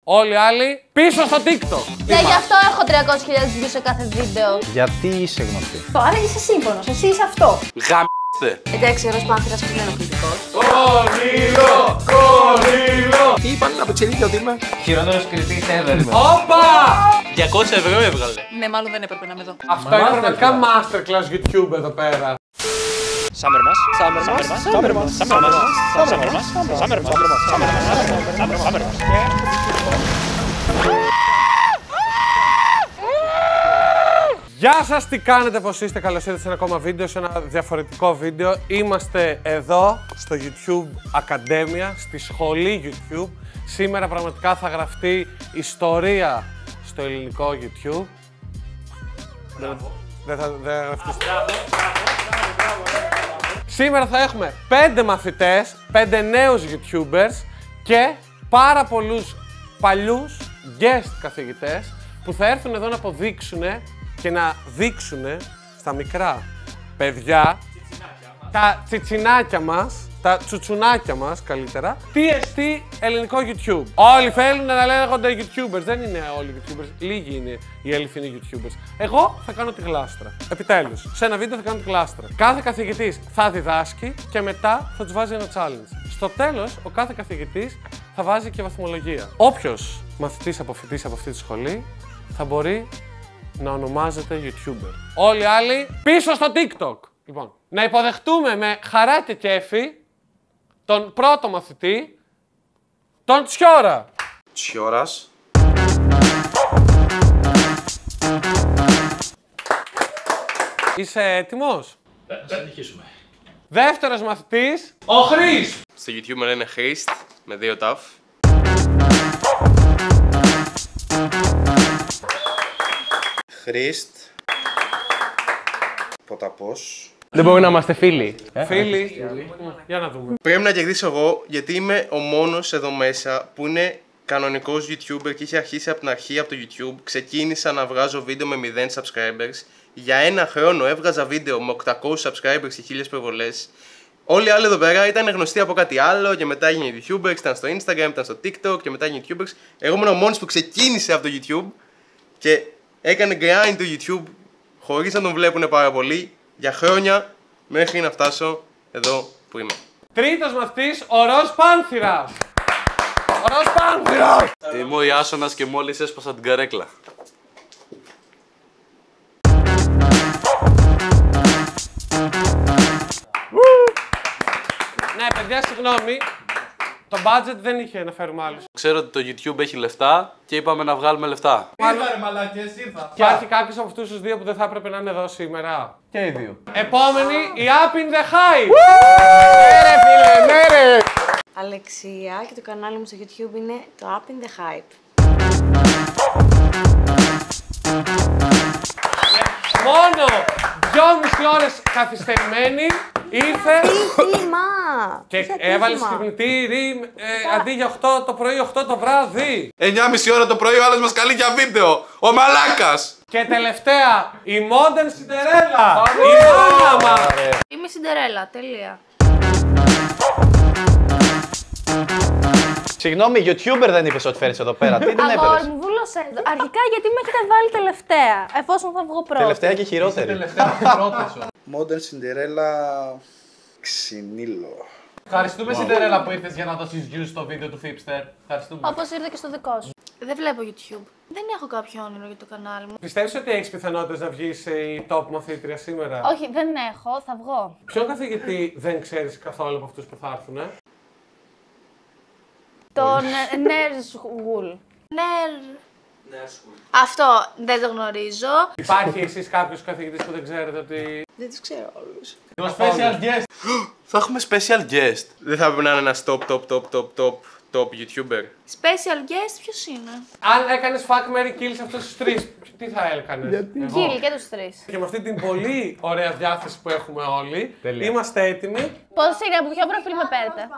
Όλοι οι άλλοι πίσω στο TikTok. Ναι, γι' αυτό έχω 300.000 views σε κάθε βίντεο. Γιατί είσαι γνωστή? Άρα είσαι σύμφωνος, εσύ είσαι αυτό. Γαμ***τε. Εντάξει, ο Ροσπάνθηρας που είναι ενοχλητικός. Κονίλο! Τι είπαν από τσελίκια ότι είμαι? Χειρότερος κριτής ever. Όπα! 200 € έβγαλε. Ναι, μάλλον δεν έπρεπε να είμαι εδώ. Αυτό είναι πραγματικά masterclass YouTube εδώ πέρα. Summer μας. Γεια σας, τι κάνετε, πώς είστε, καλώς ήρθατε σε ένα ακόμα βίντεο, σε ένα διαφορετικό βίντεο. Είμαστε εδώ στο YouTube Academia, στη σχολή YouTube. Σήμερα πραγματικά θα γραφτεί ιστορία στο ελληνικό YouTube. Δεν θα γραφτεί. Σήμερα θα έχουμε 5 μαθητές, 5 νέους YouTubers και πάρα πολλούς παλιούς guest καθηγητές που θα έρθουν εδώ να αποδείξουν και να δείξουν στα μικρά παιδιά, τα τσιτσινάκια μας, τα τσουτσουνάκια μας καλύτερα, τι εστί ελληνικό YouTube. Όλοι θέλουν να λέγονται YouTubers, δεν είναι όλοι YouTubers, λίγοι είναι οι αληθινοί YouTubers. Εγώ θα κάνω τη γλάστρα. Επιτέλους, σε ένα βίντεο θα κάνω τη γλάστρα. Κάθε καθηγητής θα διδάσκει και μετά θα τους βάζει ένα challenge. Στο τέλος, ο κάθε καθηγητής θα βάζει και βαθμολογία. Όποιος μαθητής αποφοιτήσει από αυτή τη σχολή θα μπορεί να ονομάζεται YouTuber. Όλοι οι άλλοι πίσω στο TikTok. Λοιπόν, να υποδεχτούμε με χαρά και κέφι τον πρώτο μαθητή, τον Τσιόρα. Τσιόρας. Είσαι έτοιμος? Θα συνεχίσουμε. Δεύτερος μαθητής, ο Χρήστ. Στο YouTube με λένε Χρήστ, με 2 ταφ. Χρήστ. Ποταπός. Δεν μπορούμε να είμαστε φίλοι. Φίλοι, για να δούμε. Πρέπει να κερδίσω εγώ, γιατί είμαι ο μόνος εδώ μέσα που είναι κανονικός YouTuber και είχε αρχίσει από την αρχή από το YouTube. Ξεκίνησα να βγάζω βίντεο με 0 subscribers. Για ένα χρόνο έβγαζα βίντεο με 800 subscribers και 1000 προβολές. Όλοι οι άλλοι εδώ πέρα ήταν γνωστοί από κάτι άλλο και μετά έγινε YouTubers, ήταν στο Instagram, ήταν στο TikTok και μετά έγινε YouTubers. Εγώ ήμουν ο μόνος που ξεκίνησε από το YouTube και έκανε grind το YouTube χωρίς να τον βλέπουν πάρα πολύ για χρόνια μέχρι να φτάσω εδώ που είμαι. Τρίτος μαθητής, ο Ροζ Πάνθηρας. Ο Ροζ Πάνθηρας. Είμαι ο Ιάσονας και μόλις έσπασα την καρέκλα. Ναι, παιδιά, συγγνώμη. Το budget δεν είχε να φέρουμε άλλους. Ξέρω ότι το YouTube έχει λεφτά και είπαμε να βγάλουμε λεφτά. Υπάρχει κάποιος από αυτούς τους δύο που δεν θα έπρεπε να είναι εδώ σήμερα? Και οι δύο. Επόμενη, η Up in the Hype. Αλεξία και το κανάλι μου στο YouTube είναι το Up in the Hype. Μόνο 2,5 ώρες καθυστερημένη ήρθε και έβαλε σκρυπνητήρι αντί για 8 το πρωί, 8 το βράδυ. 9,5 ώρα το πρωί ο άλλος μας καλεί για βίντεο. Ο μαλάκας! Και τελευταία, η Modern Cinderella. Η μάνα μας. Είμαι Σιντερέλα, τελεία. Συγγνώμη, YouTuber δεν είπες ότι φέρεις εδώ πέρα. Τι την Αγόρι έπαιρες? μου, βούλωσε. Αρχικά γιατί με έχετε βάλει τελευταία, εφόσον θα βγω πρώτη. Τελευταία και χειρότερη. Modern Cinderella. Ξυνήλο. Ευχαριστούμε, Σιντερέλα, που ήρθες για να δώσεις views στο βίντεο του Fipster. Ευχαριστούμε. Όπως ήρθε και στο δικό σου. Δεν βλέπω YouTube. Δεν έχω κάποιο όνειρο για το κανάλι μου. Πιστεύεις ότι έχεις πιθανότητες να βγεις η top μαθήτρια σήμερα? Όχι, δεν έχω, θα βγω. Ποιον καθηγητή δεν ξέρεις καθόλου από αυτούς που θα έρθουν? Τον Νέρσγουλ. Αυτό δεν το γνωρίζω. Υπάρχει εσείς κάποιος καθηγητής που δεν ξέρετε ότι... Δεν τους ξέρω όλους. Το special guest. Θα έχουμε special guest. Δεν θα έπρεπε να είναι ένας top YouTuber. Special guest ποιος είναι? Αν έκανες fuck, marry, kill σε αυτούς τους τρεις, τι θα έκανες? Kill και τους τρεις. Και με αυτή την πολύ ωραία διάθεση που έχουμε όλοι, Τέλεια. είμαστε έτοιμοι. Πώς είναι, από ποιο προφίλ με παίρνετε?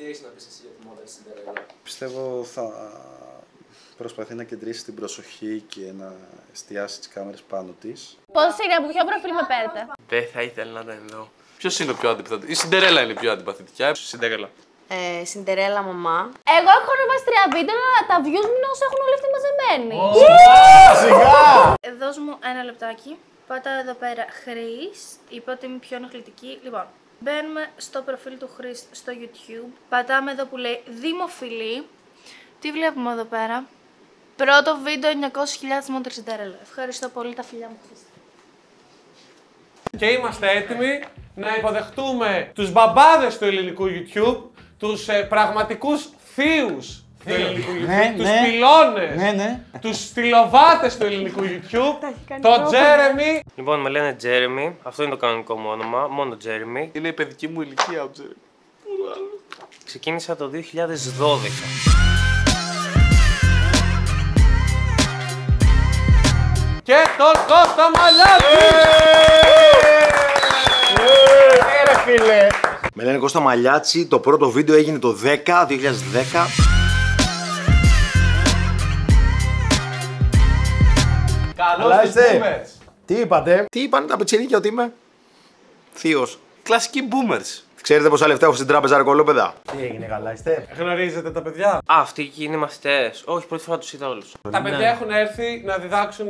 Πιστεύω θα προσπαθεί να κεντρήσει την προσοχή και να εστιάσει τις κάμερες πάνω της. Πώς είναι, από ποιο προφίλ με παίρνετε? Δεν θα ήθελα να ήταν εδώ. Ποιος είναι ο πιο αντιπαθητικός? Η Σιντερέλα είναι η πιο αντιπαθητική. Cinderella. Συντερέλα μαμά. Εγώ έχω ανεβάσει 3 βίντεο, αλλά τα views μου όσο έχουν όλοι αυτοί μαζεμένοι. Σιγά! Δώσ' μου ένα λεπτάκι. Πάτα εδώ πέρα Χρής. Είπα ότι είμαι πιο ενοχλητική. Λοιπόν, μπαίνουμε στο προφίλ του Χρής στο YouTube. Πατάμε εδώ που λέει Δημοφιλή. Τι βλέπουμε εδώ πέρα? Πρώτο βίντεο 900.000 μόνο Συντερέλα. Ευχαριστώ πολύ, τα φιλιά μου Χρήστο. Και είμαστε έτοιμοι να υποδεχτούμε τους μπαμπάδες του ελληνικού YouTube, τους πραγματικούς θείους του ελληνικού YouTube, τους πυλώνες, τους στυλοβάτες του ελληνικού YouTube, τον Τζέρεμι. Λοιπόν, με λένε Τζέρεμι, αυτό είναι το κανονικό μου όνομα, μόνο Τζέρεμι. Είναι η παιδική μου ηλικία ο Τζέρεμι. Ξεκίνησα το 2012. Και τον Κώστα Μαλιάτση! Φίλε. Με λένε Κώστα Μαλιάτση, το πρώτο βίντεο έγινε το 2010. Καλά είστε. Τι είπατε? Τι είπανε τα πετσινίκια ότι είμαι? Θείος. Κλασικοί boomers. Ξέρετε πόσα λεφτά έχω στην τράπεζα, ρεκολόπεδα? Τι έγινε, καλά είστε? Γνωρίζετε τα παιδιά? Αυτοί εκεί είναι μαθητές. Όχι, πρώτη φορά τους είδα όλους. Τα παιδιά έχουν έρθει να διδάξουν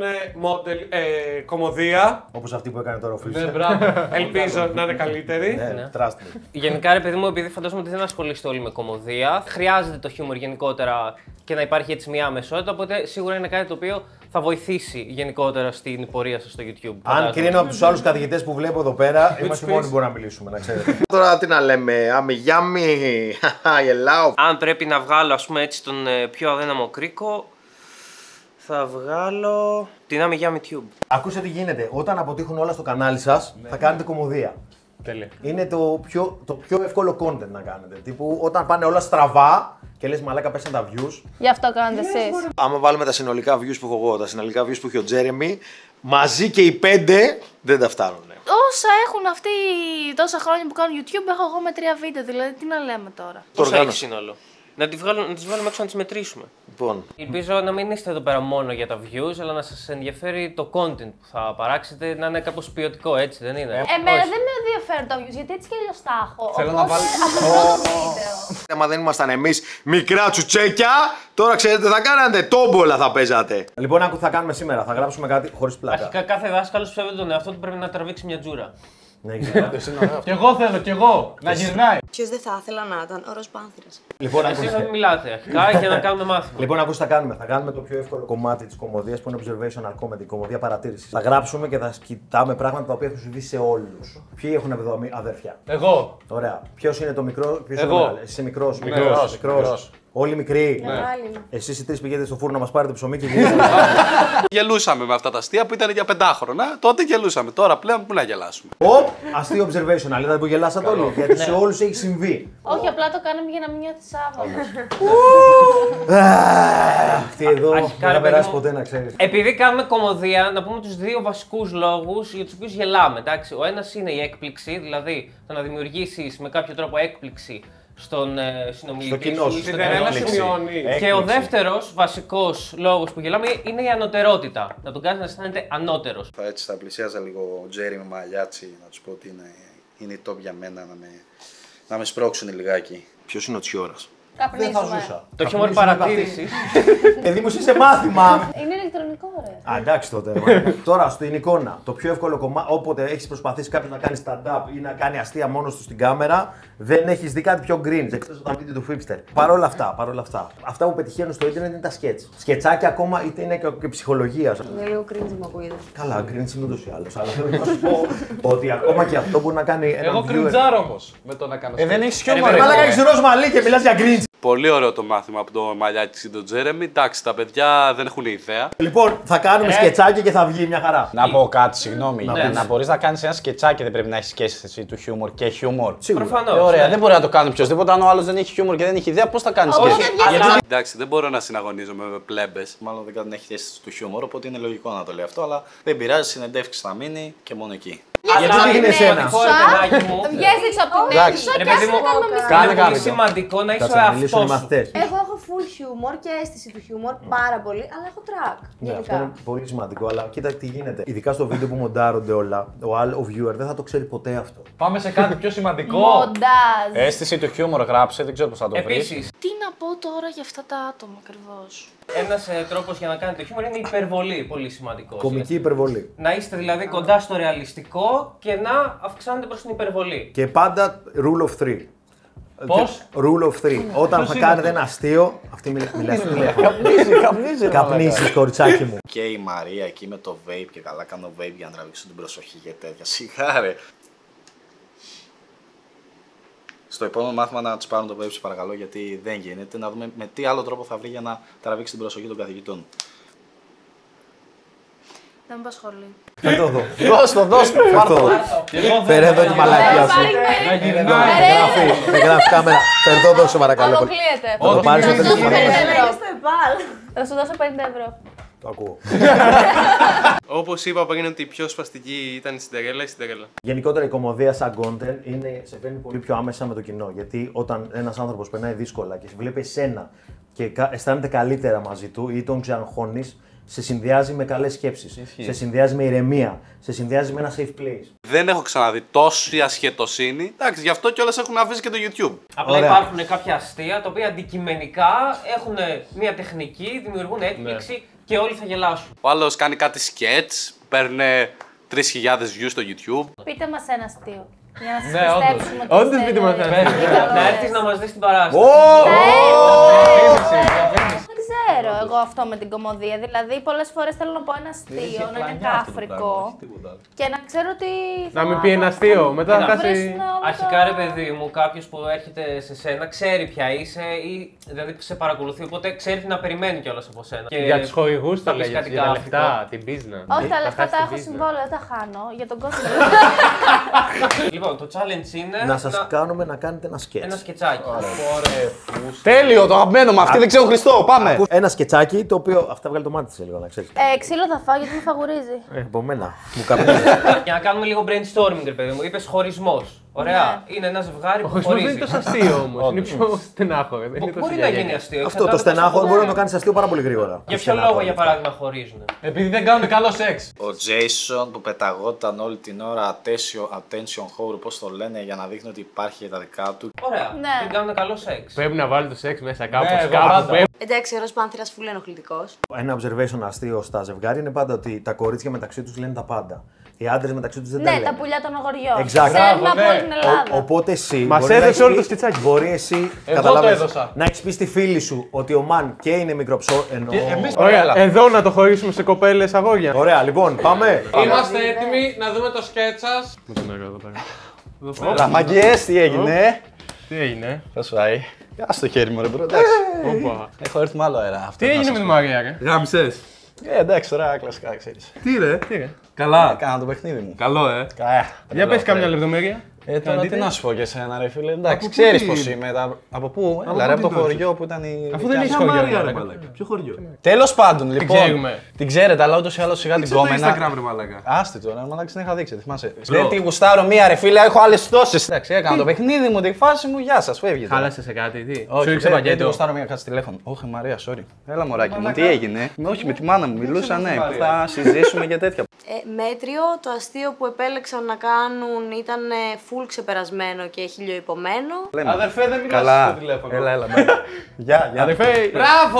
κομμωδία. Όπως αυτή που έκανε τώρα ο φίλος. Ναι, μπράβο. Ελπίζω να είναι καλύτερη. Ναι, trust me. Γενικά, ρε παιδί μου, επειδή φαντάζομαι ότι δεν ασχολείστε όλοι με κομμωδία, χρειάζεται το χιούμορ γενικότερα και να υπάρχει έτσι μια αμεσότητα. Οπότε σίγουρα είναι κάτι το οποίο θα βοηθήσει γενικότερα στην πορεία σας στο YouTube. Αν κρίνω από τους άλλους καθηγητές που βλέπω εδώ πέρα, είμαστε μόνοι που μπορούμε να μιλήσουμε, να ξέρετε. Τώρα τι να λέμε, αμιγιάμι, γελάω. Αν πρέπει να βγάλω, ας πούμε, έτσι τον πιο αδύναμο κρίκο, θα βγάλω την Άμι Γιάμι Tube. Ακούστε τι γίνεται. Όταν αποτύχουν όλα στο κανάλι σας, θα κάνετε κομμωδία. Τέλεια. Είναι το πιο εύκολο content να κάνετε. Τύπου όταν πάνε όλα στραβά και λες μαλάκα πέσαν τα views. Γι' αυτό κάνετε εσείς. Άμα βάλουμε τα συνολικά views που έχω εγώ, τα συνολικά views που έχει ο Τζέρεμι, μαζί και οι 5 δεν τα φτάνουν. Όσα έχουν αυτοί τόσα χρόνια που κάνουν YouTube, έχω εγώ με 3 βίντεο. Δηλαδή, τι να λέμε τώρα. Πόσα έχει σύνολο? Να τις βάλουμε έξω να τις μετρήσουμε. Λοιπόν. Ελπίζω να μην είστε εδώ πέρα μόνο για τα views, αλλά να σας ενδιαφέρει το content που θα παράξετε να είναι κάπως ποιοτικό, έτσι δεν είναι? Εμένα δεν με ενδιαφέρουν τα views, γιατί έτσι και αλλιώς τα έχω. Θέλω να βάλω. Από το πρώτο βίντεο. Άμα δεν ήμασταν εμείς μικρά τσουτσέκια, τώρα ξέρετε τι θα κάνατε, τόμπολα θα παίζατε. Λοιπόν, θα κάνουμε σήμερα, θα γράψουμε κάτι χωρίς πλάκα. Αρχικά κάθε δάσκαλος ψεύδεται τον εαυτό του, πρέπει να τραβήξει μια τζούρα. Ναι, ξέρετε. Κι εγώ θέλω, κι εγώ. Να γυρνάει. Ποιος δεν θα ήθελα να ήταν ο Ροζ Πάνθυρας. Λοιπόν, Εσείς θα ακούστε. μιλάτε αρχικά για να κάνουμε μάθημα. Λοιπόν, ακούστε τι θα κάνουμε. Θα κάνουμε το πιο εύκολο κομμάτι της κομμωδίας που είναι observational comedy, κομμωδία παρατήρησης. Θα γράψουμε και θα κοιτάμε πράγματα τα οποία έχουν συμβεί σε όλους. Ποιοι έχουν εδώ αδέρφια? Εγώ. Ωραία. Ποιος είναι το μικρό, ποιος είναι Εγώ. το μεγάλο? Εσύ είσαι μικρός. Μικρός. Όλοι μικροί. Μεγάλη. Εσείς οι τρεις πηγαίνετε στο φούρνο να μας πάρετε ψωμί και γυρίζετε. Γελούσαμε με αυτά τα αστεία που ήταν για 5χρονα. Τότε γελούσαμε. Τώρα πλέον πού να γελάσουμε. Αστείο observational. Είδατε που γελάσατε όλοι. Γιατί σε όλους έχει συμβεί. Όχι, απλά το κάναμε για να μην νιώθεις άβολος. Αυτή εδώ δεν Αρχικά, θα ρε περάσει παιδί μου, ποτέ να ξέρεις. Επειδή κάνουμε κομμωδία, να πούμε τους δύο βασικούς λόγους για τους οποίους γελάμε. Εντάξει. Ο ένας είναι η έκπληξη, δηλαδή το να δημιουργήσεις με κάποιο τρόπο έκπληξη στον συνομιλητή κοινό σου. σου. ή στον Συντερέλα κοινό σου. σημειώνει. Και ο δεύτερος βασικός λόγος που γελάμε είναι η ανωτερότητα. Να τον κάνεις να αισθάνεται ανώτερος. Έτσι θα πλησίαζα λίγο ο Τζέρεμι Μαλιάτση, να τους πω ότι είναι η top για μένα να με σπρώξουν λιγάκι. Ποιος είναι ο Τσιόρας? Δεν θα ζούσα. Το χιούμορ παρατήρησης. Παιδί μου, είσαι μάθημα. Είναι ηλεκτρονικό, ρε. Α, εντάξει τότε. Τώρα στην εικόνα, το πιο εύκολο κομμάτι, όποτε έχεις προσπαθήσει κάποιος να κάνει stand-up ή να κάνει αστεία μόνος του στην κάμερα, δεν έχεις δει κάτι πιο green, εκτός από τα βίντεο του Fipster. Παρ' όλα αυτά, αυτά που πετυχαίνουν στο ίντερνετ είναι τα σκέτς. Σκετσάκια ακόμα είτε είναι και ψυχολογία. Είναι λίγο cringe μου ακούγεται. Καλά, green είναι ούτως ή άλλως. Αλλά θέλω να σου πω ότι ακόμα και αυτό μπορεί να κάνει ένα Εγώ κριτζάρω όμως με το να κάνω. Δεν έχει χιούμορ. Αλλά κάνεις ροζ μαλλί και μιλάς για green. Πολύ ωραίο το μάθημα από το Μαλιάκη και τον Τζέρεμι. Εντάξει, τα παιδιά δεν έχουν ιδέα. Λοιπόν, θα κάνουμε σκετσάκι και θα βγει μια χαρά. Να πω κάτι, συγγνώμη. Ναι. Να μπορεί να κάνει ένα σκετσάκι, δεν πρέπει να έχει σχέση του χιούμορ και χιούμορ. Προφανώς. Ωραία, ναι. δεν μπορεί να το κάνει οποιοδήποτε. Αν ο άλλο δεν έχει χιούμορ και δεν έχει ιδέα, πώ θα κάνει σχέση. Εντάξει, δεν μπορώ να συναγωνίζομαι με πλέμπες. Μάλλον δεν έχει θέση του χιούμορ, οπότε είναι λογικό να το λέει αυτό. Αλλά δεν πειράζει, συνεντεύξει θα μείνει και μόνο εκεί. Γιατί είναι εσένα. Σημαντικό, ρε παιδάκι μου. Βγες έξω από την αίθουσα Ρε και παιδί άσε μου, να κάνουμε Κάνε είναι πολύ κάποιο. σημαντικό να είσαι Θα ο μιλήσουν οι εαυτός σου. μαθητές. Εγώ έχω full full humor και αίσθηση του humor πάρα πολύ, αλλά έχω track. Ναι, αυτό Γενικά. είναι πολύ σημαντικό. Αλλά κοίτα τι γίνεται. Ειδικά στο βίντεο που μοντάρονται όλα, ο viewer δεν θα το ξέρει ποτέ αυτό. Πάμε σε κάτι πιο σημαντικό. Μοντάζ. Αίσθηση του χιούμορ γράψε, δεν ξέρω πώς θα το βρεις. Επίσης, Τι να πω τώρα για αυτά τα άτομα ακριβώς. ένας τρόπος για να κάνετε χιούμορ είναι η υπερβολή, πολύ σημαντικό. Κομική υπερβολή. Να είστε δηλαδή κοντά στο ρεαλιστικό και να αυξάνετε προς την υπερβολή. Και πάντα rule of 3. Πώς? Rule of 3. Όταν θα κάνετε ένα αστείο. Αυτή μιλάει στο τηλέφωνο. Καπνίζει. Καπνίσεις, κοριτσάκι μου. Και η Μαρία εκεί με το vape και καλά κάνω vape για να τραβήξω την προσοχή και τέτοια. Σιγάρε. Στο επόμενο μάθημα να τους πάρουν το vape, σε παρακαλώ, γιατί δεν γίνεται. Να δούμε με τι άλλο τρόπο θα βρει για να τραβήξει την προσοχή των καθηγητών. Δεν με απασχολεί. Θα το δω. Δώσ' το, πάρ' το. Φέρε εδώ τη μαλακία σου. Δεν γράφει κάμερα. Φέρε το δώσω παρακαλώ. Αποκλείεται. Θα το πάρεις στο τέλος της μαλακίας. Στο ΕΠΑΛ. Θα σου δώσω 50€. Το ακούω. Όπως είπα πριν ότι η πιο σπαστική ήταν η Σιντερέλα, η Σιντερέλα. Γενικότερα η κομμωδία σαν content σε φέρνει πολύ πιο άμεσα με το κοινό. Γιατί όταν ένας άνθρωπος περνάει δύσκολα και βλέπει εσένα και αισθάνεται καλύτερα μαζί του ή τον ξεαγχώνεις, σε συνδυάζει με καλές σκέψεις. Σε συνδυάζει με ηρεμία. Σε συνδυάζει με ένα safe place. Δεν έχω ξαναδεί τόση ασχετοσύνη. Εντάξει, γι' αυτό κιόλας έχουν αφήσει και το YouTube. Απλά Ωραία. υπάρχουν κάποια αστεία τα οποία αντικειμενικά έχουν μια τεχνική, δημιουργούν έκπληξη και όλοι θα γελάσουν. Ο άλλος κάνει κάτι sketch, παίρνει 3.000 views στο YouTube. Πείτε μας ένα αστείο. Για να σας Ναι, όντως. πιστέψουμε ότι Όντως είστε πείτε μας ένα ωραίες. Να έρθεις να μας δεις την παράσταση. Δεν ξέρω εγώ αυτό με την κομμωδία. Δηλαδή, πολλές φορές θέλω να πω ένα αστείο, να είναι κάφρικο και να ξέρω ότι. Να μην πει ένα αστείο, μετά θα χάσει. Αρχικά, ρε παιδί μου, κάποιο που έρχεται σε σένα ξέρει ποια είσαι ή δηλαδή σε παρακολουθεί, οπότε ξέρει τι να περιμένει κιόλας από σένα. Και Για τους χορηγούς θα το πεις λέγες, κάτι για τα κάφρικο. λεφτά, την business. Όχι, τα Θα λεφτά χάσει τα την έχω business. συμβόλαιο, δεν τα χάνω. Για τον κόσμο. Λοιπόν, το challenge είναι Να σας κάνουμε να κάνετε ένα sketch. ένα σκετσάκι. Τέλειο, το αγαπημένο μου. Αυτή δεν ξέρω Χριστό. Πάμε. Ένα σκετσάκι το οποίο. Αυτά βγάλει το μάτι σε λίγο, να ξέρεις. Ξύλο θα φάω γιατί με φαγουρίζει. Από μένα. Μου καπνίζει. Για να κάνουμε λίγο brainstorming, ρε παιδί μου. Είπες χωρισμός. Ωραία. Είναι ένα ζευγάρι Ο που χωρισμός δεν χωρίζει. είναι τόσο αστείο όμως. Είναι πιο στενάχωρο. Δεν είναι τόσο Μπορεί να γίνει γυαλιά. αστείο. Αυτό το εξαρτάται στενάχωρο πόσο μπορεί να το χωράει. κάνει αστείο πάρα πολύ γρήγορα. Για ποιο λόγο, για παράδειγμα, χωρίζουν. Επειδή δεν κάνουν καλό σεξ. Ο Jason που πεταγόταν όλη την ώρα attention whore, πώς το λένε, για να δείχνει ότι υπάρχει για τα δικά του. Ωραία. Ναι. Δεν κάνουν καλό σεξ. Πρέπει να βάλει το σεξ μέσα κάπως. εγώ Κάπου πάντα. πρέπει. Εντάξει, ο Ρος Πάνθηρας φουλ ενοχλητικός. Ένα observation αστείο στα ζευγάρια είναι πάντα ότι τα κορίτσια μεταξύ του λένε τα πάντα. Οι άντρες μεταξύ του δεν τα Ναι, λένε. τα πουλιά των αγοριών. Exactly. Ξέρουμε από ναι. όλη την Ελλάδα. Οπότε εσύ. Μας μπορεί να έδωσε έχεις όλο πει- το σκετσάκι. Μπορεί εσύ. Εγώ καταλάβες, το έδωσα. να έχει πει στη φίλη σου ότι ο Μαν και είναι μικροψό. Ωραία, εδώ να το χωρίσουμε σε κοπέλες αγόρια. Ωραία, λοιπόν, πάμε. Είμαστε έτοιμοι να δούμε το σκέτ σας. Με τον εδώ πέρα. Ραμαγκιές, τι έγινε. Τι έγινε. Θα σου πάει. Ας το χέρι μου, ρε μπρο, εντάξει. Όπα. Έχω έρθει με άλλο αέρα. Αυτό Τι να έγινε σας με τη πω. Μαρία, ρε. Γάμισες. Εντάξει, τώρα κλασικά ξέρεις. Τι ρε. Καλά. Καλά. Κάνα το παιχνίδι μου. Καλό, Για πες κάμια λεπτομέρεια. Τώρα τι να σου πω και εσένα, ρε φίλε. Εντάξει, πού ξέρεις τι- πώς είμαι. Από πού, Από έλα, ρε, πού από το την δώσεις? χωριό που ήταν η. Αφού δεν δικιά έχεις μου. χωριό, Μαρία, ρε μαλάκα. μαλάκα. Ποιο χωριό. Τέλος πάντων, λοιπόν. ξέρουμε. Την ξέρετε, αλλά ούτως ή άλλως σιγά την Δείξε το κόμενα. Instagram, ρε μαλάκα. Άστε τώρα, μαλάκα την είχα δείξει, τη θυμάσαι. Δεν τη γουστάρω μία, ρε φίλε, έχω άλλες τόσες. Εντάξει, έκανα το παιχνίδι μου, τη φάση μου, γεια σας, φεύγετε. Χάλασε σε κάτι, τι. Σου Όχι, ρίξε δεν τη πακέτο. γουστάρω μία, κάτσε τηλέφωνο. Όχι, Μαρία, sorry. Έλα, μωράκι μου, τι έγινε. Όχι, με τη μάνα μου μιλούσα, ναι, που θα συζήσουμε και τέτοια. Μέτριο, το αστείο που επέλεξαν να κάνουν ήταν full ξεπερασμένο και χιλιοϊπωμένο. Αδερφέ, δεν μιλάς Καλά, στο τηλέφωνο. έλα, γεια, γεια. Αδερφέ, Μπράβο!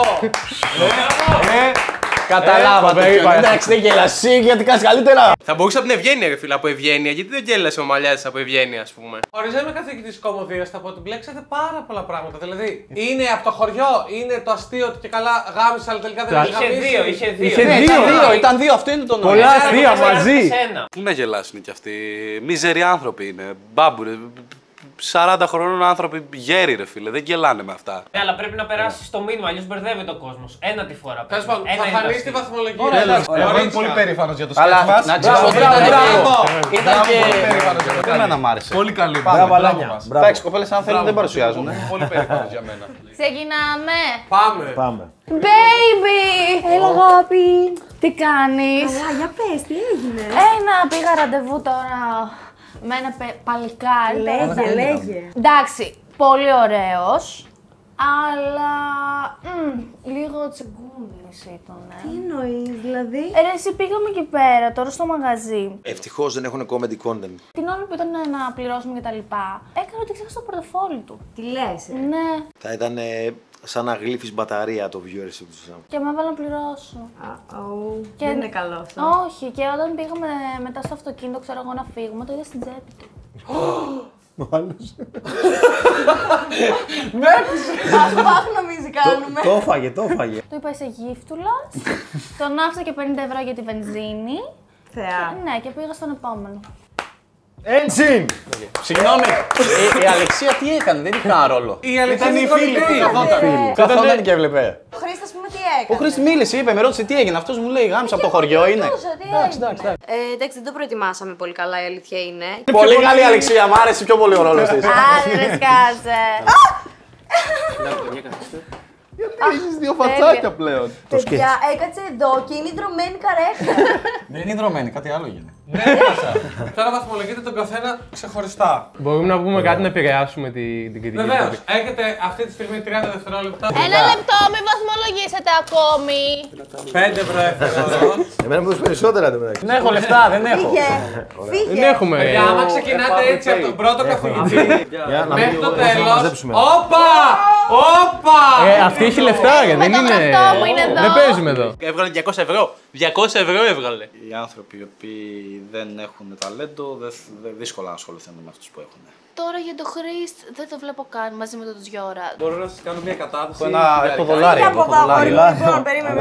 Καταλάβατε. το είπα. Εντάξει, δεν γελάς εσύ γιατί κάνεις καλύτερα. Θα μπορούσε από την ευγένεια, ρε φίλε, από ευγένεια. Γιατί δεν γέλασε ο Μαλιάδης από ευγένεια, ας πούμε. Οριζόμενοι καθηγητή κομμωδία θα πω ότι μπλέξατε πάρα πολλά πράγματα. Δηλαδή, είναι από το χωριό, είναι το αστείο ότι και καλά γάμισε, αλλά τελικά δεν Είχε δύο, είχε δύο. Είχε Ναι, δύο. Ήταν δύο, αυτό είναι το νόημα. Πολλά Ένα αστεία το μαζί. σε ένα. Πού να γελάσουν κι αυτοί. Μίζεροι άνθρωποι είναι. Μπάμπουρε. 40 χρονών άνθρωποι γέροι, ρε φίλε. Δεν γελάνε με αυτά. Ναι, αλλά πρέπει να περάσει το μήνυμα, αλλιώ μπερδεύεται ο κόσμο. Ένα τη φορά. Τέλο πάντων, Ένα θα είναι το φανεί στη αστείο. βαθμολογία. Εγώ είμαι πολύ περήφανος για το σκέτς Αλλά μας. να ξέρεις ότι Μπράβο, ήταν μπράβο. και. Ήταν και. Πολύ περήφανος για το Και εμένα κάνει. μ' άρεσε. Πολύ καλή. Μπράβο, Μπράβο Αλάνια. μας. Μπράβο. Εντάξει, κοπέλες αν θέλουν δεν παρουσιάζουν. Πολύ περήφανος για μένα. Ξεκινάμε. Πάμε. Πάμε. Baby! Έλα, αγάπη. Τι κάνεις? Καλά, για πες, τι έγινε. Πήγα ραντεβού τώρα με ένα παλικάρι. Λέγε. Εντάξει, πολύ ωραίος. Αλλά λίγο τσιγκούνης ήταν. Τι εννοείς, δηλαδή? Ρε, εσύ πήγαμε εκεί πέρα, τώρα στο μαγαζί. Ευτυχώς δεν έχουν comedy content. Την ώρα που ήταν να πληρώσουμε κτλ. Έκανε ότι ξέχασε το πορτοφόλι του. Τι λες? Ναι, Θα ήταν σαν να γλύφεις μπαταρία το viewership του. και με έβαλε να πληρώσω. Και... Δεν είναι καλό αυτό. Όχι, και όταν πήγαμε μετά στο αυτοκίνητο, ξέρω εγώ, να φύγουμε, το είδα στην τσέπη του. Μάλλον. Αχ, νομίζει κάνουμε. Το έφαγε, το έφαγε. Του είπα είσαι γύφτουλας, τον άφησα και 50 ευρώ για τη βενζίνη. Θεά. Ναι, και πήγα στον επόμενο. Engine! Συγγνώμη, η Αλεξία τι έκανε, δεν είχε κανένα ρόλο. Η Αλεξία Ήταν η φίλη που φίλη. καθόταν και έβλεπε. Ο Χρήστος πούμε τι Ο έκανε. Χρήστος μίλησε, είπε, με ρώτησε τι έγινε. Αυτός μου λέει γάμισα από το χωριό είναι. Εντάξει, δεν το προετοιμάσαμε πολύ καλά, η αλήθεια είναι. Πολύ καλή η Αλεξία, μου άρεσε πιο πολύ ο ρόλος της. Άντε ρε σκάσε. Έχεις δύο φατσάκια πλέον. Παιδιά, έκατσε εδώ και είναι η δρομένη καρέκλα. Δεν είναι δρομένη, κάτι άλλο γίνεται. Τώρα βαθμολογείτε τον καθένα ξεχωριστά. Μπορούμε να πούμε κάτι να επηρεάσουμε την κριτική. Βεβαίως, έχετε αυτή τη στιγμή 30 δευτερόλεπτα. Ένα λεπτό, μην βαθμολογήσετε ακόμη. 5 ευρώ έφερα. Εμένα μου δώσει περισσότερα το μεταξύ. Δεν έχω λεφτά, δεν έχω. Φύγε. Δεν έχουμε. Για άμα ξεκινάτε έτσι από τον πρώτο καθηγητή μέχρι το να τέλος. μαζέψουμε. Όπα! Όπα! Αυτή έχει λεφτά, δεν είναι. γραφτό μου είναι εδώ. Δεν παίζουμε εδώ. Έβγαλε 200 ευρώ. 200 ευρώ έβγαλε. Οι άνθρωποι οι οποίοι δεν έχουν ταλέντο, δύσκολα να ασχοληθούν με αυτούς που έχουν. Τώρα για το Χρήστ δεν το βλέπω καν μαζί με τον Τζιώρα. Μπορώ να σας κάνω μια κατάθεση. Έχω δολάρια. Από εδώ, λοιπόν, περίμενε.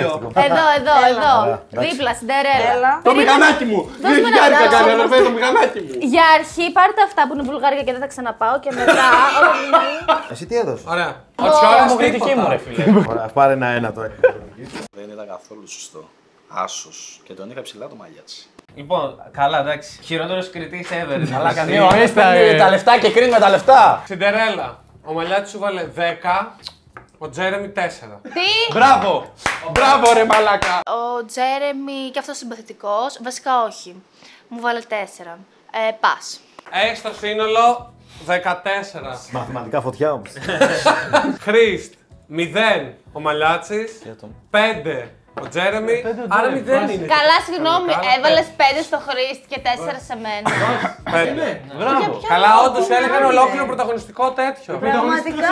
Εδώ, δίπλα, Σιντερέλα. Το μηχανάκι μου! Δώσ' μου ένα Χιλιάρικα κάνει, δώρο. αδερφέ, το μηχανάκι μου! Για αρχή πάρτε αυτά που είναι βουλγάρια και δεν θα ξαναπάω και μετά. Εσύ τι έδωσε. Ωραία. Ο Τσιώρας Μου κριτική μου, ρε φίλε. Ωραία, πάρε ένα τώρα. Δεν ήταν καθόλου σωστό. Άσος. Και τον είχα ψηλά το μαλλιάτσι. Λοιπόν, καλά, εντάξει. Χειρότερος κριτής ever. Αλλά Ναι, ορίστε, τα λεφτά και κρίνουμε τα λεφτά. Σιντερέλα, ο Μαλιάτης σου βάλε 10, ο Τζέρεμι 4. Τι! Μπράβο! Μπράβο ρε μαλάκα! Ο Τζέρεμι και αυτός συμπαθητικός, βασικά όχι. Μου βάλε 4. Πας. Έχεις στο σύνολο 14. Μαθηματικά φωτιά όμως. Χρήστ, 0 ο Μαλιάτσης, 5 ο Τζέρεμι, άρα 0 είναι. Καλά, συγγνώμη, έβαλες 5 στο Χρήστ και 4 σε μένα. 5. Μπράβο. Καλά, όντως έλεγαν ολόκληρο πρωταγωνιστικό τέτοιο. Πραγματικά.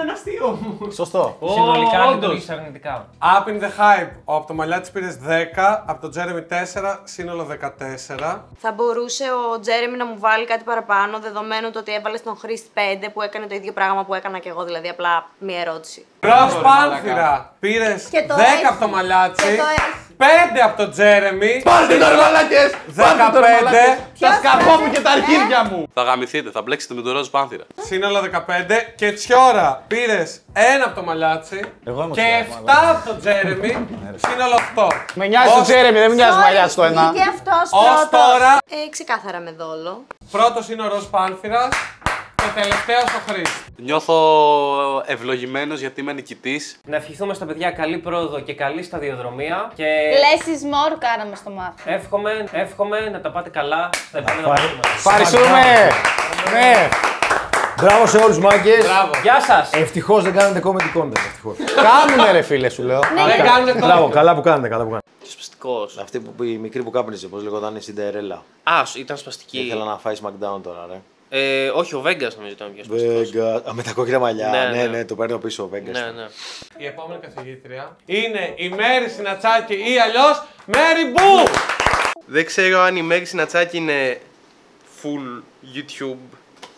Σωστό. Συνολικά λειτουργήσε αρνητικά. Up in the hype, από το Μαλιάτσι πήρες 10, από το Τζέρεμι 4, σύνολο 14. Θα μπορούσε ο Τζέρεμι να μου βάλει κάτι παραπάνω, δεδομένου το ότι έβαλε στον Χρήστ 5 που έκανε το ίδιο πράγμα που έκανα και εγώ, δηλαδή απλά μία ερώτηση. Ροζ Πάνθυρα, πήρες Και το 10 έχει. από το Μαλιάτσι, Και το έχει. 5 από το Τζέρεμι, Πάρτε τώρα μαλάκες! 15, Τα σκαρπό μου και τα αρχίδια μου! Θα γαμηθείτε, θα μπλέξετε με τον Ροζ Πάνθυρα. σύνολο 15 και Τσιώρα πήρες 1 από το Μαλιάτσι Εγώ είμαι και Τσιώρα, 7 από το Τζέρεμι, σύνολο 8. Με νοιάζει το Τζέρεμι, δεν με νοιάζει μαλλιά στο ένα. Και αυτός Ως πρώτος. τώρα, Ξεκάθαρα με δόλο. πρώτος είναι ο Ροζ Πάνθυρας και τελευταίος ο Χρήστ. Νιώθω ευλογημένος γιατί είμαι νικητής. Να ευχηθούμε στα παιδιά καλή πρόοδο και καλή σταδιοδρομία. Και Less is more κάναμε στο μάθημα. εύχομαι να τα πάτε καλά στα επόμενα μαθήματα. Ευχαριστούμε! Ναι! Μπράβο σε όλους μάγκες. Γεια σας! Ευτυχώς δεν κάνετε comedy content. Ευτυχώς. Κάνουνε ρε φίλε σου λέω. Δεν κάνουνε Μπράβο, κόμμα. καλά που κάνετε, καλά που κάνετε. Σπαστικός. Αυτή που η μικρή που κάπνιζε, πώς λεγόταν η Σιντερέλα. Α, ήταν σπαστική. Ήθελα να φάει SmackDown τώρα, ρε. Όχι, ο Βέγκας νομίζω ήταν πιο σπαστικός. Vega. Με τα κόκκινα μαλλιά. Ναι, Ναι, ναι. ναι, το παίρνω πίσω ο Vega. Ναι, ναι. Η επόμενη καθηγήτρια είναι η Μέρη Συνατσάκη ή αλλιώς Μέρη Μπου. Δεν ξέρω αν η Μέρη Συνατσάκη είναι full YouTube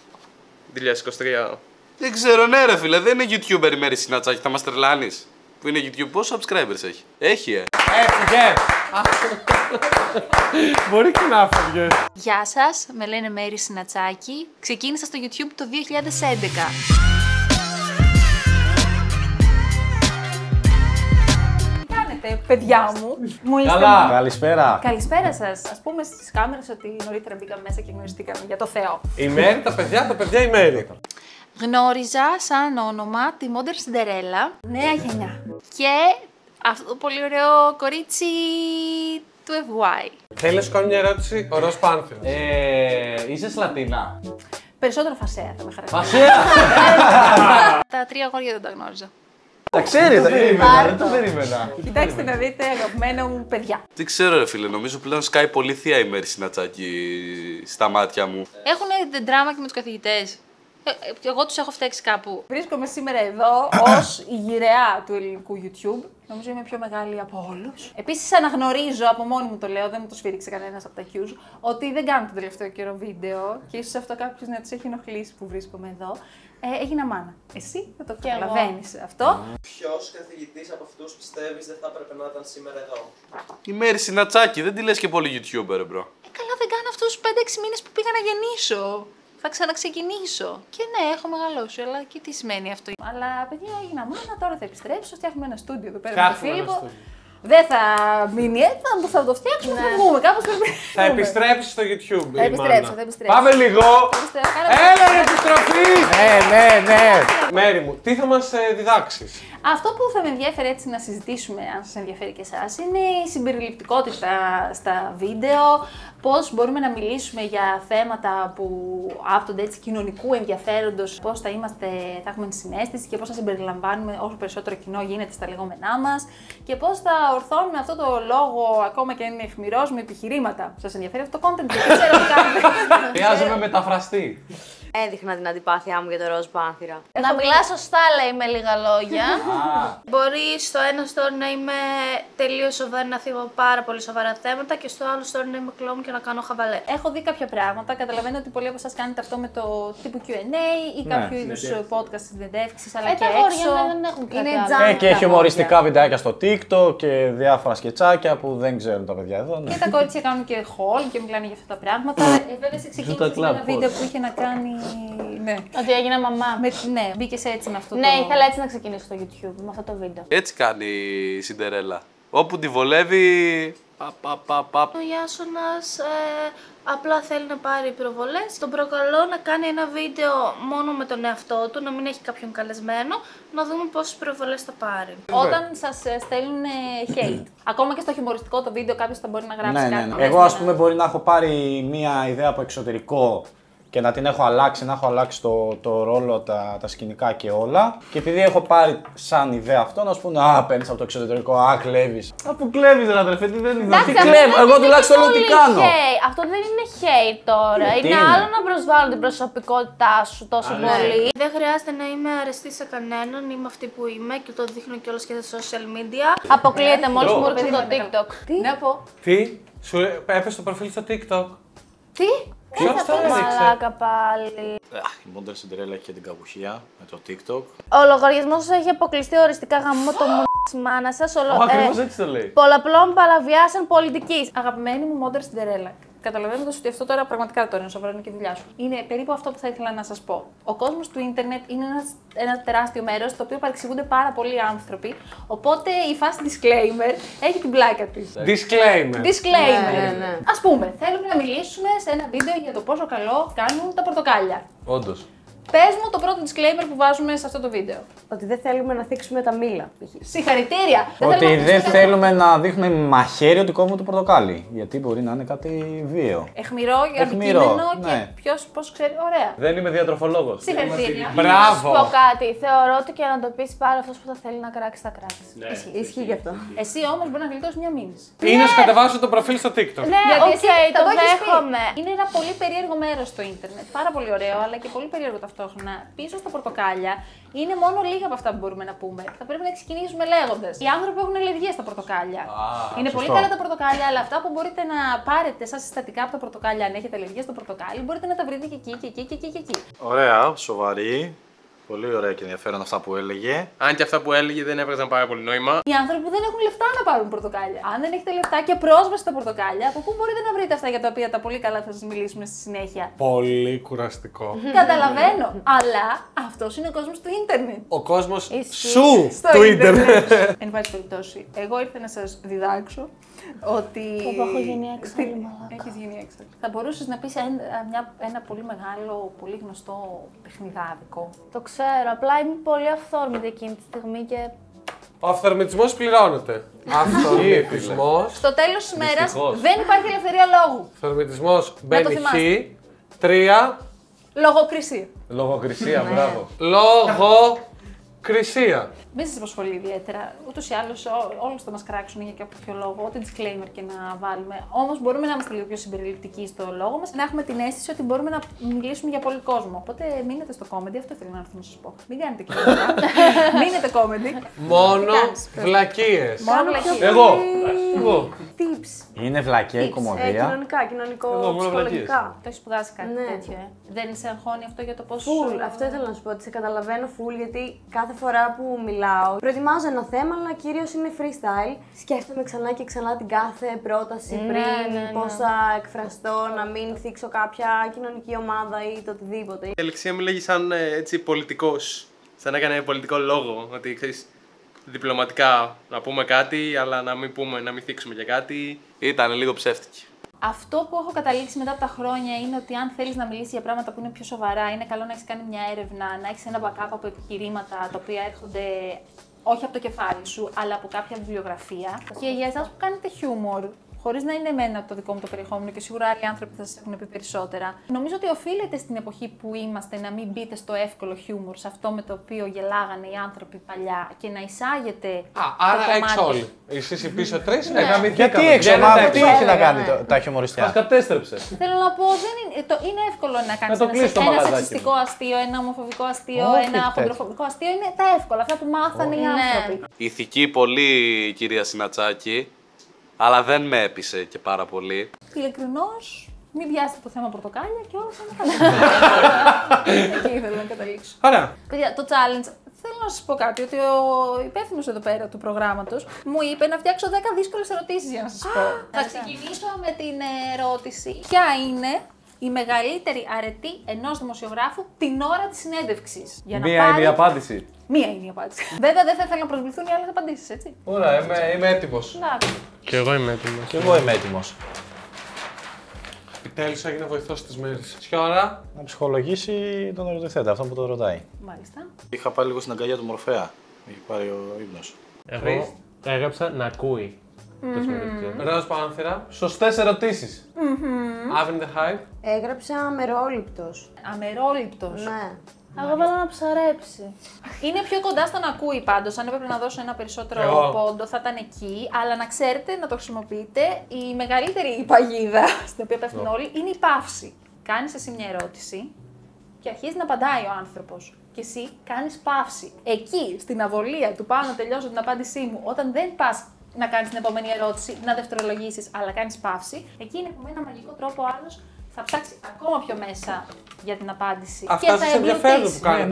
2023. Δεν ξέρω, ναι ρε φίλε, δεν είναι YouTuber η Μέρη Συνατσάκη, θα μας τρελάνεις. Που είναι YouTube, πόσο subscribers έχει? Έχει, Έφυγε. Μπορεί και να έφυγε. Γεια σας, με λένε Μέρη Συνατσάκη. Ξεκίνησα στο YouTube το 2011. Τι κάνετε, παιδιά μου? Μου είστε Καλησπέρα. Καλησπέρα σας. Ας πούμε στις κάμερες ότι νωρίτερα μπήκαμε μέσα και γνωριστήκαμε για το Θεό. Η Μέρη, τα παιδιά η Μέρη. Γνώριζα σαν όνομα τη Modern Cinderella Νέα γενιά. και αυτό το πολύ ωραίο κορίτσι του FY. Θέλει να σου κάνω μια ερώτηση, ο Ροζ Πάνθυρας. Είσαι Σλατίνα. Περισσότερο φασέα θα με χαρακτηρίσει. Τα 3 αγόρια δεν τα γνώριζα. Τα ξέρετε, δεν το περίμενα. Κοιτάξτε να δείτε, αγαπημένα μου παιδιά. Δεν ξέρω, ρε φίλε, νομίζω πλέον σκάει πολύ θεία η Μέρη Συνατσάκη στα μάτια μου. Έχουν δράμα και με τους καθηγητές. Εγώ τους έχω φταίξει κάπου. Βρίσκομαι σήμερα εδώ ως η γυραιά του ελληνικού YouTube. Νομίζω είμαι πιο μεγάλη από όλους. Επίσης αναγνωρίζω, από μόνη μου το λέω, δεν μου το σφύριξε κανένας από τα cues, ότι δεν κάνω τον τελευταίο καιρό βίντεο και ίσως αυτό κάποιος να τους έχει ενοχλήσει που βρίσκομαι εδώ. Έγινα μάνα. Εσύ δεν το καταλαβαίνεις αυτό. Ποιος καθηγητής από αυτούς πιστεύεις δεν θα έπρεπε να ήταν σήμερα εδώ? Η Μέρη Συνατσάκη, δεν τη λες και πολύ YouTuber, bro. Καλά, δεν κάνω αυτούς τους 5-6 μήνες που πήγα να γεννήσω. Θα ξαναξεκινήσω. Και ναι, έχω μεγαλώσει, αλλά και τι σημαίνει αυτό. Αλλά παιδιά, έγινα μάνα, τώρα θα επιστρέψω. Φτιάχνουμε ένα στούντιο εδώ πέρα με τον Φίλιππο. Δεν θα μείνει έτσι, θα το φτιάξουμε, θα βγούμε κάπως πρέπει. Θα επιστρέψει στο YouTube. Θα επιστρέψω. Πάμε λίγο. Έλα, επιστροφή! Ναι. Μέρη μου, τι θα μας διδάξεις? Αυτό που θα με ενδιαφέρει έτσι να συζητήσουμε, αν σας ενδιαφέρει και εσάς, είναι η συμπεριληπτικότητα στα βίντεο, πώς μπορούμε να μιλήσουμε για θέματα που άπτονται έτσι κοινωνικού ενδιαφέροντος, πώς θα έχουμε συναίσθηση και πώς θα συμπεριλαμβάνουμε όσο περισσότερο κοινό γίνεται στα λεγόμενά μας και πώς θα ορθώνουμε αυτό το λόγο ακόμα και αν είναι αιχμηρός με επιχειρήματα. Σας ενδιαφέρει αυτό το content? Δεν ξέρω τι κάνετε. Χρειάζομαι μεταφραστή. Έδειχνα την αντιπάθειά μου για το ροζ πάνθυρα. Να μιλά σωστά, λέει, με λίγα λόγια. Μπορεί στο ένα story να είμαι τελείως σοβαρή, να θίγω πάρα πολύ σοβαρά θέματα και στο άλλο story να είμαι κλόμου και να κάνω χαβαλέ. Έχω δει κάποια πράγματα. Καταλαβαίνω ότι πολλοί από εσάς κάνετε αυτό με το τύπου Q&A ή κάποιο είδους podcast συνεντεύξεις, αλλά και έξω. Δεν έχουν και έχει humοριστικά βιντεάκια στο TikTok και διάφορα σκετσάκια που δεν ξέρουν τα παιδιά εδώ. Και τα κορίτσια κάνουν και haul και μιλάνε για αυτά τα πράγματα. Βέβαια, σε ξεκίνησε ένα βίντεο που είχε να κάνει. Ναι. Ότι έγινα μαμά. Ναι, μπήκε έτσι με αυτό το. Ναι, ήθελα έτσι να ξεκινήσω στο YouTube με αυτό το βίντεο. Έτσι κάνει η Σιντερέλα. Όπου τη βολεύει. Ο Ιάσονας απλά θέλει να πάρει προβολές. Τον προκαλώ να κάνει ένα βίντεο μόνο με τον εαυτό του, να μην έχει κάποιον καλεσμένο, να δούμε πόσες προβολές θα πάρει. Όταν σας στέλνουν hate, ακόμα και στο χιουμοριστικό το βίντεο κάποιος θα μπορεί να γράψει κάτι. Ναι. Εγώ, ας πούμε, μπορεί να έχω πάρει μία ιδέα από εξωτερικό και να την έχω αλλάξει, το ρόλο, τα σκηνικά και όλα. Και επειδή έχω πάρει σαν ιδέα αυτό, να σου πούνε «Α, παίρνεις από το εξωτερικό, κλέβεις». «Αφού κλέβεις, ρε αδερφέ, τι δεν είναι». «Τι κλέβω, εγώ τουλάχιστον λέω τι κάνω». Αυτό δεν είναι hate τώρα. Είναι άλλο να προσβάλλω την προσωπικότητά σου τόσο πολύ. Δεν χρειάζεται να είμαι αρεστή σε κανέναν, είμαι αυτή που είμαι και το δείχνω κιόλας και στα social media. Αποκλείεται μόλις μου ρίξω το TikTok. Τι να πω. Τι, σου έπεσε το προφίλ στο TikTok. Τι. Ποιος το έδειξε? Μαλάκα πάλι. Η μόντερ Σιντερέλα έχει και την κακουχία με το TikTok. Ο λογαριασμός σας έχει αποκλειστεί οριστικά γαμμό το μου της μάνας σας. Ακριβώς έτσι το λέει. Πολλαπλών παραβιάσεων πολιτικής. Αγαπημένη μου μόντερ Σιντερέλα. Καταλαβαίνοντας ότι αυτό τώρα πραγματικά τώρα είναι σοβαρό, είναι και η δουλειά σου. Είναι περίπου αυτό που θα ήθελα να σας πω. Ο κόσμος του ίντερνετ είναι ένα τεράστιο μέρος στο οποίο παρεξηγούνται πάρα πολλοί άνθρωποι. Οπότε η φάση disclaimer έχει την πλάκα της. Disclaimer. Ναι. Ας πούμε, θέλουμε να μιλήσουμε σε ένα βίντεο για το πόσο καλό κάνουν τα πορτοκάλια. Όντως. Πες μου το πρώτο disclaimer που βάζουμε σε αυτό το βίντεο. Ότι δεν θέλουμε να θίξουμε τα μήλα. Συγχαρητήρια! Ότι δεν θέλουμε να δείχνουμε μαχαίρι ότι κόβουμε το πορτοκάλι. Γιατί μπορεί να είναι κάτι βίαιο. Αιχμηρό, αντικείμενο και πώς ξέρει. Ωραία. Δεν είμαι διατροφολόγος. Συγχαρητήρια. Μπράβο! Να σου πω κάτι. Θεωρώ ότι και να το πεις πάρα αυτός που θα θέλει να κράξει, θα κράξει. Ισχύει γι' αυτό. Εσύ όμως μπορεί να γλιτώσει μια μήνυση. Ή να σου κατεβάσω το προφίλ στο TikTok. Ναι, Γιατί οκ, το δέχομαι. Είναι ένα πολύ περίεργο μέρος στο ίντερνετ. Πάρα πολύ ωραίο, αλλά και πολύ περίεργο ταυτόχρονα. Πίσω στα πορτοκάλια είναι μόνο λίγα από αυτά που μπορούμε να πούμε. Θα πρέπει να ξεκινήσουμε λέγοντας. Οι άνθρωποι έχουν αλλεργίες στα πορτοκάλια. Είναι πολύ καλά τα πορτοκάλια, αλλά αυτά που μπορείτε να πάρετε σαν συστατικά από τα πορτοκάλια, αν έχετε αλλεργίες στο πορτοκάλι, μπορείτε να τα βρείτε και εκεί και εκεί και εκεί και εκεί. Ωραία, σοβαρή. Πολύ ωραία και ενδιαφέρον αυτά που έλεγε. Αν και αυτά που έλεγε δεν έβγαζαν πάρα πολύ νόημα. Οι άνθρωποι που δεν έχουν λεφτά να πάρουν πορτοκάλια. Αν δεν έχετε λεφτά και πρόσβαση στα πορτοκάλια, από πού μπορείτε να βρείτε αυτά για τα οποία τα πολύ καλά θα σας μιλήσουμε στη συνέχεια. Πολύ κουραστικό. Καταλαβαίνω. Αλλά αυτός είναι ο κόσμος του ίντερνετ. Ο κόσμος σου του ίντερνετ. Εν πάση περιπτώσει, εγώ ήρθα να σας διδάξω ότι. Έχω γίνει έξαλλη, μαλάκα. Έχεις γίνει έξαλλη. Θα μπορούσες να πεις ένα πολύ μεγάλο, πολύ γνωστό παιχνιδάδικο. Το ξέρω, απλά είμαι πολύ αυθόρμητη εκείνη τη στιγμή και. Ο αυθορμητισμός πληρώνεται. Αυθορμητισμός. Στο τέλος της ημέρας δεν υπάρχει ελευθερία λόγου. Αυθορμητισμός μπαίνει θυμάστε. χ. 3, Λογοκρισία. Λογοκρισία, μπράβο. Λογοκρισία. Δεν σας απασχολεί ιδιαίτερα. Ούτως ή άλλως, όλους θα μας κράξουν για κάποιο λόγο, ό,τι disclaimer και να βάλουμε. Όμως, μπορούμε να είμαστε λίγο πιο συμπεριληπτικοί στο λόγο μας, να έχουμε την αίσθηση ότι μπορούμε να μιλήσουμε για πολύ κόσμο. Οπότε, μείνετε στο comedy, αυτό ήθελα να έρθω να σας πω. Μην κάνετε κοινωνικά. Μείνετε comedy. Μόνο βλακίες. Μόνο βλακίες. Εγώ. Tips. Είναι βλακιά η κομμωδία. Κοινωνικό-ψυχολογικά. Το έχει σπουδάσει κάτι τέτοιο, Δεν σε αγχώνει αυτό για το πώς. Φουλ. Αυτό ήθελα να σου πω ότι σε καταλαβαίνω φουλ γιατί κάθε φορά που μιλάω προετοιμάζω ένα θέμα, αλλά κυρίως είναι freestyle. Σκέφτομαι ξανά και ξανά την κάθε πρόταση πριν, πώς θα εκφραστώ, να μην θίξω κάποια κοινωνική ομάδα ή το οτιδήποτε. Η Αλεξία μιλάει σαν έτσι πολιτικός. Σαν να έκανε πολιτικό λόγο. Ότι ξέρεις, διπλωματικά να πούμε κάτι, αλλά να μην θίξουμε για κάτι. Ήταν λίγο ψεύτικη. Αυτό που έχω καταλήξει μετά από τα χρόνια είναι ότι αν θέλεις να μιλήσεις για πράγματα που είναι πιο σοβαρά, είναι καλό να έχεις κάνει μια έρευνα, να έχεις ένα backup από επιχειρήματα τα οποία έρχονται όχι από το κεφάλι σου, αλλά από κάποια βιβλιογραφία. Και για εσάς που κάνετε χιούμορ, χωρίς να είναι εμένα το δικό μου το περιεχόμενο και σίγουρα άλλοι άνθρωποι θα σας έχουν πει περισσότερα, νομίζω ότι οφείλεται στην εποχή που είμαστε να μην μπείτε στο εύκολο χιούμορ, σε αυτό με το οποίο γελάγανε οι άνθρωποι παλιά και να εισάγετε. Άρα έξω όλοι. Εσείς οι πίσω τρεις είναι Γιατί έξω, τι έχει να κάνει τα χιουμοριστικά. Μας κατέστρεψε. Θέλω να πω, είναι εύκολο να κάνεις ένα σεξιστικό αστείο, ένα ομοφοβικό αστείο, ένα χοντροφοβικό αστείο. Είναι τα εύκολα, αυτά που μάθανε οι άνθρωποι. Ηθική πολύ, κυρία Συνατσάκη, αλλά δεν με έπεισε και πάρα πολύ. Ειλικρινώς, μην πιάσετε το θέμα πορτοκάλια και όλα θα είναι καλά. Εκεί ήθελα να καταλήξω. Ωραία. Παιδιά, το challenge, θέλω να σας πω κάτι, ότι ο υπεύθυνος εδώ πέρα του προγράμματος μου είπε να φτιάξω 10 δύσκολες ερωτήσεις για να σας πω. Θα ξεκινήσω με την ερώτηση. Ποια είναι η μεγαλύτερη αρετή ενός δημοσιογράφου την ώρα της συνέντευξης? Μία είναι η απάντηση. Μία είναι η απάντηση. Βέβαια δεν θα ήθελα να προσβληθούν οι άλλες απαντήσεις, έτσι. Ωραία, είμαι έτοιμος. Και εγώ είμαι έτοιμος. Και εγώ είμαι έτοιμος. Επιτέλους έγινε βοηθός της μέρης. Ποια ώρα? Να ψυχολογήσει τον ερωτηθέντα, αυτό που το ρωτάει. Μάλιστα. Είχα πάει λίγο στην αγκαλιά του Μορφέα. Έχει πάρει ο ύπνος. Εγώ έγραψα να ακούει. Ροζ Πάνθυρα. Σωστές ερωτήσεις. Avenue the Hype. Έγραψα αμερόληπτος. Αμερόληπτος. Ναι. Εγώ βάλω να ψαρέψει. Είναι πιο κοντά στο να ακούει πάντως. Αν έπρεπε να δώσω ένα περισσότερο πόντο, θα ήταν εκεί. Αλλά να ξέρετε, να το χρησιμοποιείτε. Η μεγαλύτερη παγίδα στην οποία πέφτουν όλοι είναι η παύση. Κάνεις εσύ μια ερώτηση και αρχίζει να απαντάει ο άνθρωπος. Και εσύ κάνεις παύση. Εκεί, στην αβολία του πάω να τελειώσω την απάντησή μου, όταν δεν πας να κάνεις την επόμενη ερώτηση, να δευτερολογήσεις, αλλά κάνεις παύση, εκεί είναι που με ένα μαγικό τρόπο ο άλλος θα ψάξει ακόμα πιο μέσα για την απάντηση. Αυτά σας ενδιαφέρουν που κάνετε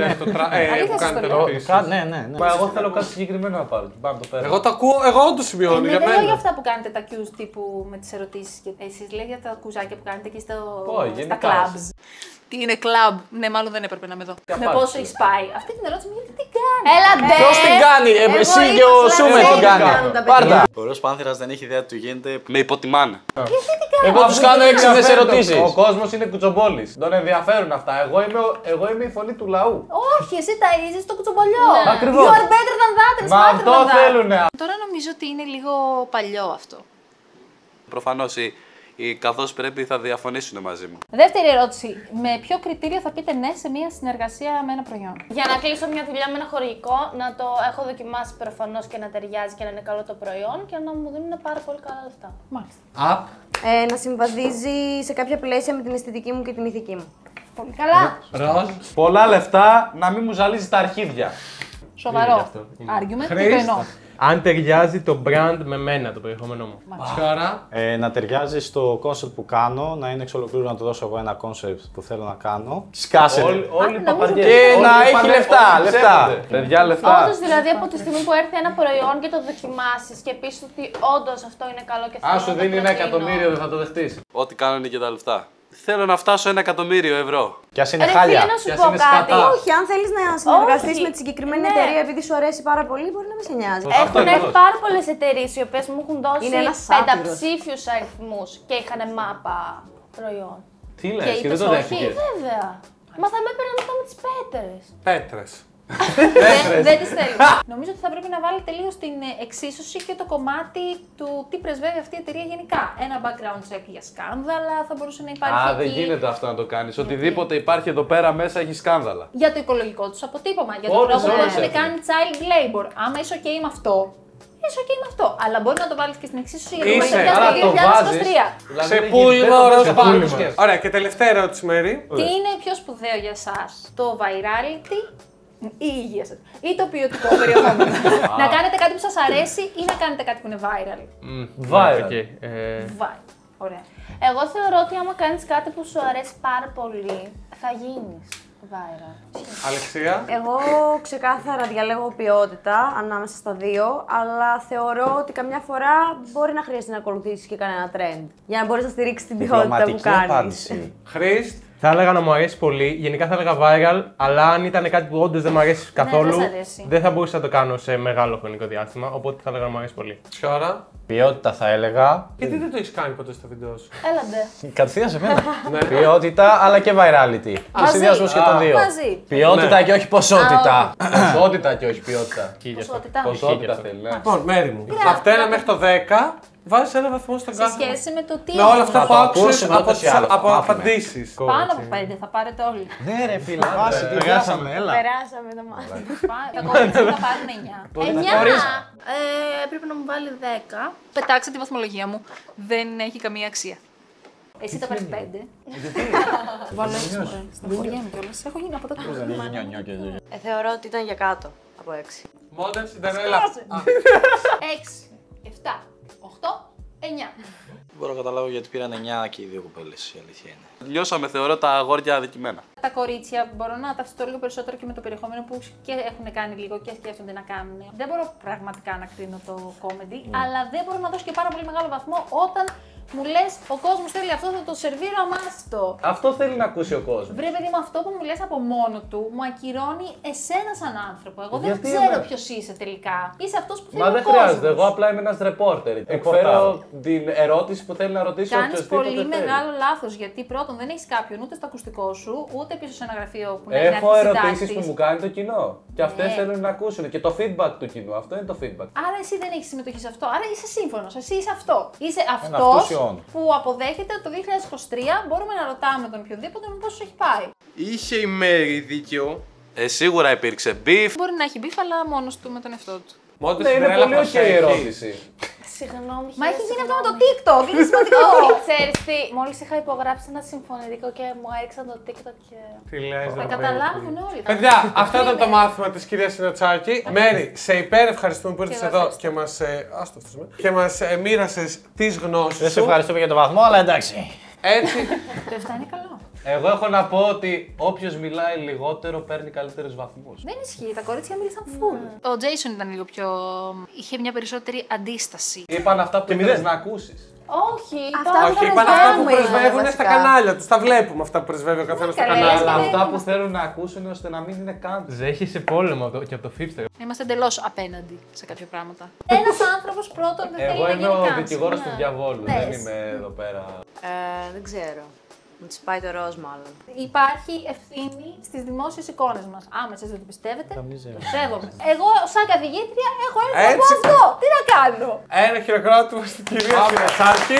ερωτήσεις. Ναι. Εγώ θέλω κάτι συγκεκριμένο να πάρω. Εγώ το ακούω, εγώ το σημειώνω για δεν λέω μένα. για αυτά που κάνετε τα cues τύπου με τις ερωτήσεις. Εσείς λέτε για τα κουζάκια που κάνετε εκεί στα clubs. Τι είναι club? Ναι, μάλλον δεν έπρεπε να είμαι εδώ. Με πόσο έχει πάει. Αυτή την ερώτηση μου γιατί τι κάνει. Έλα ντε! Ποιος την κάνει, εσύ και ο Σούμε την κάνει. Πάρτα. Ο Ροζ Πάνθυρας δεν έχει ιδέα τι του γίνεται. Με υποτιμάνε. Εγώ τους κάνω έξυπνες ερωτήσεις. Ο κόσμος είναι κουτσομπόλης. Τον ενδιαφέρουν αυτά. Εγώ είμαι η φωνή του λαού. Όχι, εσύ ταΐζεις το κουτσομπολιό. Ακριβώς. You are better than that and Μα smarter αυτό than that. θέλουνε. Τώρα νομίζω ότι είναι λίγο παλιό αυτό. Προφανώς καθώς πρέπει θα διαφωνήσουν μαζί μου. Δεύτερη ερώτηση. Με ποιο κριτήριο θα πείτε ναι σε μια συνεργασία με ένα προϊόν? Για να κλείσω μια δουλειά με ένα χορηγικό, να το έχω δοκιμάσει προφανώς και να ταιριάζει και να είναι καλό το προϊόν και να μου δίνουν πάρα πολύ καλά λεφτά. Μάλιστα. Να συμβαδίζει σε κάποια πλαίσια με την αισθητική μου και την ηθική μου. Πολύ καλά. Ροζ. Πολλά λεφτά να μην μου ζαλίζει τα αρχίδια. Σοβαρό. Argument, τι το εννοώ. Αν ταιριάζει το brand με μένα, το περιεχόμενό μου. Ποια ώρα? Να ταιριάζει στο concept που κάνω, να είναι εξ ολοκλήρου να του δώσω εγώ ένα concept που θέλω να κάνω. Σκάσε. Όλοι οι παπαριές. Και να έχει λεφτά. Παιδιά, λεφτά. Όντως, δηλαδή από τη στιγμή που έρθει ένα προϊόν και το δοκιμάσεις και πεις ότι όντως αυτό είναι καλό και θέλω Αν να σου το δίνει 1 προτείνω. εκατομμύριο, δεν θα το δεχτείς. Ό,τι κάνουν και τα λεφτά. Θέλω να φτάσω 1 εκατομμύριο ευρώ. Κι ας είναι Ρε χάλια. φίλε, να σου Κι ας πω είναι κάτι. σκατά. Όχι, αν θέλεις να συνεργαστείς Όχι. με τη συγκεκριμένη Ναι. εταιρεία επειδή σου αρέσει πάρα πολύ, μπορεί να μην σε νοιάζει. Έχουν έρθει πάρα πολλές εταιρείες οι οποίες μου έχουν δώσει Είναι ένας σάτυρος. πενταψήφιους αριθμούς και είχαν μάπα προϊόν. Τι Και λες, και δεν είπες το όχι, δέχτηκες. βέβαια. Μα θα με έπαιρναν μετά με τις πέτρες. Πέτρες. Δεν τις θέλω. Νομίζω ότι θα πρέπει να βάλετε λίγο στην εξίσωση και το κομμάτι του τι πρεσβεύει αυτή η εταιρεία γενικά. Ένα background check για σκάνδαλα θα μπορούσε να υπάρχει. Α, δεν γίνεται αυτό να το κάνεις. Οτιδήποτε υπάρχει εδώ πέρα μέσα έχει σκάνδαλα. Για το οικολογικό τους αποτύπωμα, για το τρόπο που έχουν κάνει child labor. Άμα είσαι OK με αυτό, είσαι OK με αυτό. Αλλά μπορεί να το βάλεις και στην εξίσωση για το 2023. Ξεπούλημα, ωραίος πάντως. Ωραία, και τελευταία ερώτηση, Μέρη. Τι είναι πιο σπουδαίο για εσάς, το virality ή η υγεία σας, ή το ποιοτικό περιεχόμενο? Να κάνετε κάτι που σας αρέσει ή να κάνετε κάτι που είναι viral? Viral. Viral. Ωραία. Εγώ θεωρώ ότι άμα κάνεις κάτι που σου αρέσει πάρα πολύ, θα γίνεις viral. Αλεξία. Εγώ ξεκάθαρα διαλέγω ποιότητα ανάμεσα στα δύο, αλλά θεωρώ ότι καμιά φορά μπορεί να χρειάζεται να ακολουθήσεις και κανένα trend για να μπορείς να στηρίξεις την ποιότητα που κάνεις. Χρήστ. Θα έλεγα να μου αρέσει πολύ. Γενικά θα έλεγα viral, αλλά αν ήταν κάτι που όντως δεν μου αρέσει καθόλου, δεν θα μπορούσα να το κάνω σε μεγάλο χρονικό διάστημα. Οπότε θα έλεγα να μου αρέσει πολύ. Σιώρα. Ποιότητα θα έλεγα. Γιατί δεν το έχεις κάνει ποτέ στο βίντεο σου? Έλαντε. Κατευθείαν σε μένα. Ποιότητα αλλά και virality. Ο συνδυασμός και των δύο. Ποιότητα και όχι ποσότητα. Ποσότητα και όχι ποιότητα. Ποσότητα θέλει. Λοιπόν, Μέρη μου. Από το 1 μέχρι το 10 βάζεις ένα βαθμό στον κάθε. Σε σχέση με το τι. Με όλα αυτά που άκουσες από άλλα. απαντήσεις. Πάνω από 5 θα πάρετε όλοι. Ναι, ρε φίλε, βάση, περάσαμε, έλα. Περάσαμε το μάθημα. Τα κορίτσια θα πάρουν 9. 9! Πρέπει να μου βάλει 10. Πετάξτε τη βαθμολογία μου. Δεν έχει καμία αξία. Εσύ τα παίρνεις 5. Γιατί? Βάλω έτσι μωρέ. Σταφοριέμαι κιόλας. Έχω γίνει από τότε που δεν Θεωρώ ότι ήταν για κάτω από 6. Modern Cinderella. 6, 7, 8, 9. Μπορώ να καταλάβω γιατί πήραν 9 και οι δύο κοπέλες, η αλήθεια είναι. Λιώσαμε, θεωρώ, τα αγόρια αδικημένα. Τα κορίτσια μπορώ να ταυτιστώ λίγο περισσότερο και με το περιεχόμενο που και έχουν κάνει λίγο και σκέφτονται να κάνουν. Δεν μπορώ πραγματικά να κρίνω το comedy, αλλά δεν μπορώ να δώσω και πάρα πολύ μεγάλο βαθμό όταν μου λες ο κόσμος θέλει αυτό, θα το σερβίρω αμάστο. Αυτό θέλει να ακούσει ο κόσμος. Βρε παιδί μου, αυτό που μου λες από μόνο του μου ακυρώνει εσένα σαν άνθρωπο. Εγώ δεν ξέρω ποιος είσαι τελικά. Είσαι αυτός που θέλει. Μα δεν χρειάζεται. Εγώ απλά είμαι ένας ρεπόρτερ. Εκφέρω την ερώτηση που θέλει να ρωτήσει ο Κάνεις πολύ μεγάλο λάθος, γιατί πρώτον δεν έχεις κάποιον ούτε στο ακουστικό σου, ούτε πίσω σε ένα γραφείο που να έχω ερωτήσεις που μου κάνει το κοινό. Και αυτές θέλουν να ακούσουν. Και το feedback του κοινού. Αυτό είναι το feedback. Άρα εσύ δεν έχεις συμμετοχή σε αυτό. Άρα είσαι σύμφωνος. Εσύ είσαι αυτό. Είσαι αυτός που αποδέχεται ότι το 2023 μπορούμε να ρωτάμε τον οποιοδήποτε με πόσο έχει πάει. Είχε η Μέρη δίκιο. Σίγουρα υπήρξε beef. Μπορεί να έχει beef, αλλά μόνος του με τον εαυτό του. Ναι, είναι πολύ ok η ερώτηση. Συγγνώμη. Μα έχει γίνει αυτό με το TikTok, είναι σημαντικό. Ξέρεις τι, μόλις είχα υπογράψει ένα συμφωνητικό και μου έριξαν το TikTok και... Τι λες, θα καταλάβουν όλοι. Παιδιά, αυτό ήταν το μάθημα της κυρίας Σινατσάκη. Μέρη, σε υπερευχαριστούμε που ήρθες εδώ και μας μοίρασες τις γνώσεις σου. Δεν σε ευχαριστούμε για το βαθμό, αλλά εντάξει. Έτσι. Το 7 είναι καλό. Εγώ έχω να πω ότι όποιος μιλάει λιγότερο παίρνει καλύτερους βαθμούς. Δεν ισχύει, τα κορίτσια μίλησαν full. Ο Τζέισον ήταν λίγο πιο. Είχε μια περισσότερη αντίσταση. Είπαν αυτά που θέλεις να ακούσεις. Όχι, είπαν αυτά που πρεσβεύουν στα κανάλια τους. Τα βλέπουμε αυτά που πρεσβεύει ο καθένας στα κανάλια. Αλλά αυτά που θέλουν να ακούσουν ώστε να μην είναι καν. Ζέχει πόλεμο και από το Fipster. Είμαστε εντελώς απέναντι σε κάποια πράγματα. Ένας άνθρωπος πρώτον δεν θέλει να γίνει Εγώ είμαι ο δικηγόρος του διαβόλου. Δεν είμαι εδώ πέρα. Δεν ξέρω. Μου τις πάει το ροζ μάλλον. Υπάρχει ευθύνη στις δημόσιες εικόνες μας. Άμα εσείς δεν το πιστεύετε, το σέβομαι. Εγώ, σαν καθηγήτρια, έχω έρθει από αυτό. Τι να κάνω. Ένα χειροκρότημα στην κυρία Σινατσάκη.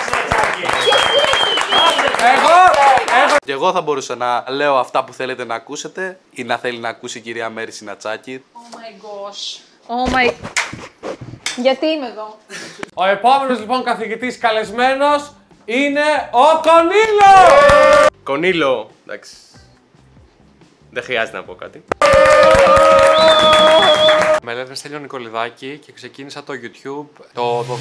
Και εγώ θα μπορούσα να λέω αυτά που θέλετε να ακούσετε ή να θέλει να ακούσει η κυρία Μέρη Σινατσάκη. Oh my gosh. Oh my... Γιατί είμαι εδώ. Ο επόμενος λοιπόν καθηγητής καλεσμένος είναι ο Κονίλο! Κονίλο, εντάξει. Δεν χρειάζεται να πω κάτι. Με λένε Στέλιο Νικολιδάκη και ξεκίνησα το YouTube το 12.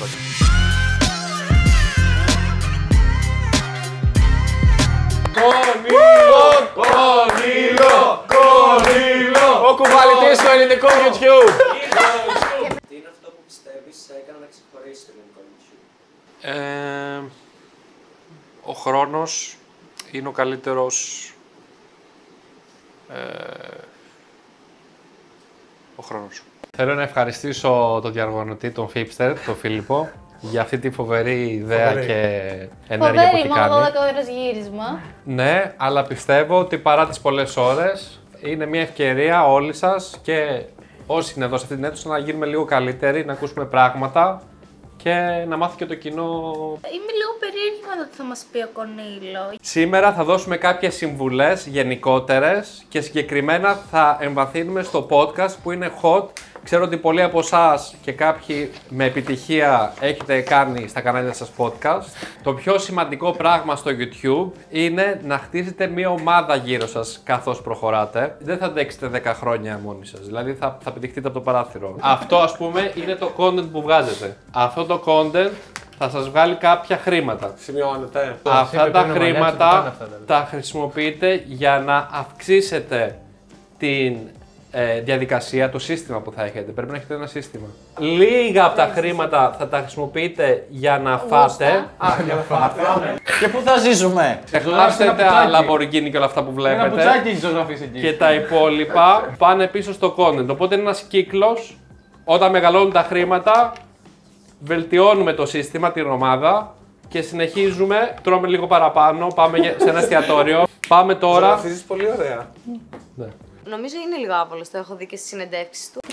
Κονίλο! Ο κουβαλητής στο ελληνικό YouTube! Τι είναι αυτό που πιστεύεις έκανε να ξεχωρίσει το ελληνικό YouTube? Ο χρόνος είναι ο καλύτερος... ο χρόνος. Θέλω να ευχαριστήσω τον διαργανωτή, τον Fipster, τον Φίλιππο, για αυτή τη φοβερή ιδέα και ενέργεια που έχει κάνει. Μόνο 12 ώρες γύρισμα. Ναι, αλλά πιστεύω ότι παρά τις πολλές ώρες είναι μια ευκαιρία όλοι σας και όσοι είναι εδώ σε αυτή την αίθουσα να γίνουμε λίγο καλύτεροι, να ακούσουμε πράγματα και να μάθει και το κοινό. Είμαι λίγο περίεργη με το τι θα μας πει ο Κονίλο. Σήμερα θα δώσουμε κάποιες συμβουλές γενικότερες και συγκεκριμένα θα εμβαθύνουμε στο podcast που είναι hot. Ξέρω ότι πολλοί από εσάς και κάποιοι με επιτυχία έχετε κάνει στα κανάλια σας podcast. Το πιο σημαντικό πράγμα στο YouTube είναι να χτίσετε μια ομάδα γύρω σας καθώς προχωράτε. Δεν θα αντέξετε 10 χρόνια μόνοι σας, δηλαδή θα πετυχτείτε από το παράθυρο. Αυτό ας πούμε είναι το content που βγάζετε. Αυτό το content θα σας βγάλει κάποια χρήματα. Σημειώνετε. Αυτά τα χρήματα τα χρησιμοποιείτε για να αυξήσετε την διαδικασία, το σύστημα που θα έχετε. Πρέπει να έχετε ένα σύστημα. Λίγα από τα χρήματα θα τα χρησιμοποιείτε για να φάτε. Για να φάτε. Και πού θα ζήσουμε? Ξεχάστε τα Lamborghini και όλα αυτά που βλέπετε. Ένα πουτσάκι έχει ζωγραφίσει εκεί. Και τα υπόλοιπα πάνε πίσω στο content. Οπότε είναι ένας κύκλος. Όταν μεγαλώνουν τα χρήματα, βελτιώνουμε το σύστημα, την ομάδα και συνεχίζουμε. Τρώμε λίγο παραπάνω. Πάμε σε ένα εστιατόριο. Πάμε τώρα. Ζωγραφίζεις πολύ ωραία. Ναι. Νομίζω είναι λίγο άβολος, το έχω δει και στις συνεντεύξεις του.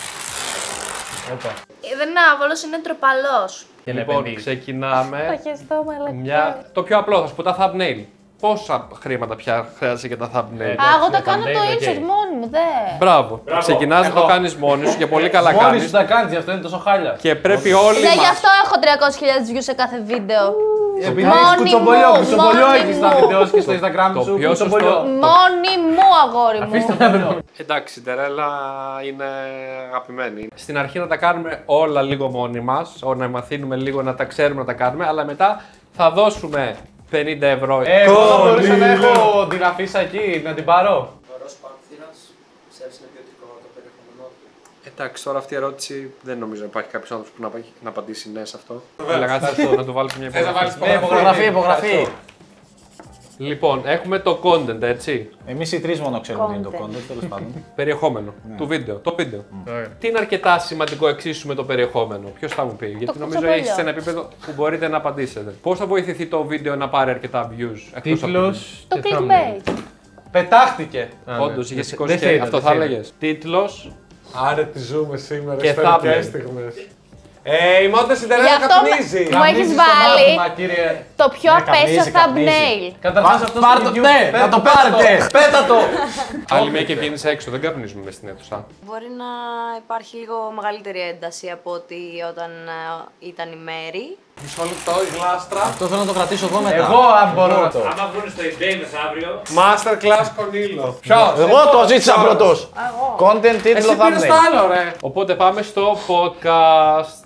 Δεν είναι άβολος, είναι τροπαλός. Λοιπόν, ξεκινάμε. Το πιο απλό, θα σου πω τα thumbnail. Πόσα χρήματα πια χρειάζεσαι για τα thumbnail? Εγώ το κάνω το insert μόνη μου, δε. Μπράβο. Ξεκινάς να το κάνεις μόνη σου και πολύ καλά κάνεις. Μόνη σου τα κάνεις, γι' αυτό είναι τόσο χάλια. Και πρέπει όλοι μας. Γι' αυτό έχω 300.000 views σε κάθε βίντεο. Επειδή έχεις κουτσομπολιό έχεις στα βίντεο και στο Instagram σου. Μόνη μου, αγόρι μου. Εντάξει, η Σιντερέλα είναι αγαπημένη. Στην αρχή να τα κάνουμε όλα λίγο μόνοι μας, να μαθαίνουμε λίγο, να τα ξέρουμε να τα κάνουμε, αλλά μετά θα δώσουμε 50 ευρώ. Εγώ θα μπορούσα να έχω την αφίσα εκεί, να την πάρω. Βαρός Πάνθυρας, ξέρεις είναι ποιοτικό το περιεχόμενό του. Εντάξει, τώρα αυτή η ερώτηση δεν νομίζω να υπάρχει κάποιος άνθρωπος που να απαντήσει ναι σε αυτό. Έλεγα να του βάλεις μια υπογραφή. Λοιπόν, έχουμε το content, έτσι. Εμείς οι τρεις μόνο ξέρουμε τι είναι το content, τέλος πάντων. Περιεχόμενο του βίντεο. Το βίντεο. Τι είναι αρκετά σημαντικό εξίσου με το περιεχόμενο? Ποιος θα μου πει? Γιατί νομίζω έχει σε ένα επίπεδο που μπορείτε να απαντήσετε. Πώς θα βοηθηθεί το βίντεο να πάρει αρκετά views? Τίτλος. Το clickbait. Πετάχτηκε. Όντως, είχε σηκώσει και αυτό θα έλεγες. Τίτλος. Άρα τι ζούμε σήμερα, και ιστορικές στιγμές. Η μόντα Σιντερέλα καπνίζει. Μου έχεις βάλει το πιο απέσιο thumbnail. Καταρχάς αυτό στο YouTube, να το πάρετε, πέτα το. Άλλη μία και βγαίνεις έξω, δεν καπνίζουμε μες στην αίθουσα. Μπορεί να υπάρχει λίγο μεγαλύτερη ένταση από ότι όταν ήταν η Μέρη. Μισό λεπτό, η γλάστρα. Αυτό θέλω να το κρατήσω εδώ μετά. Εγώ αν μπορώ να το. Άμα βγουν στο eBay μεθαύριο. Masterclass Κονίλο. Ποιος? Εγώ το ζήτησα πρώτος. Content, τίτλο, thumbnail. Οπότε πάμε στο podcast.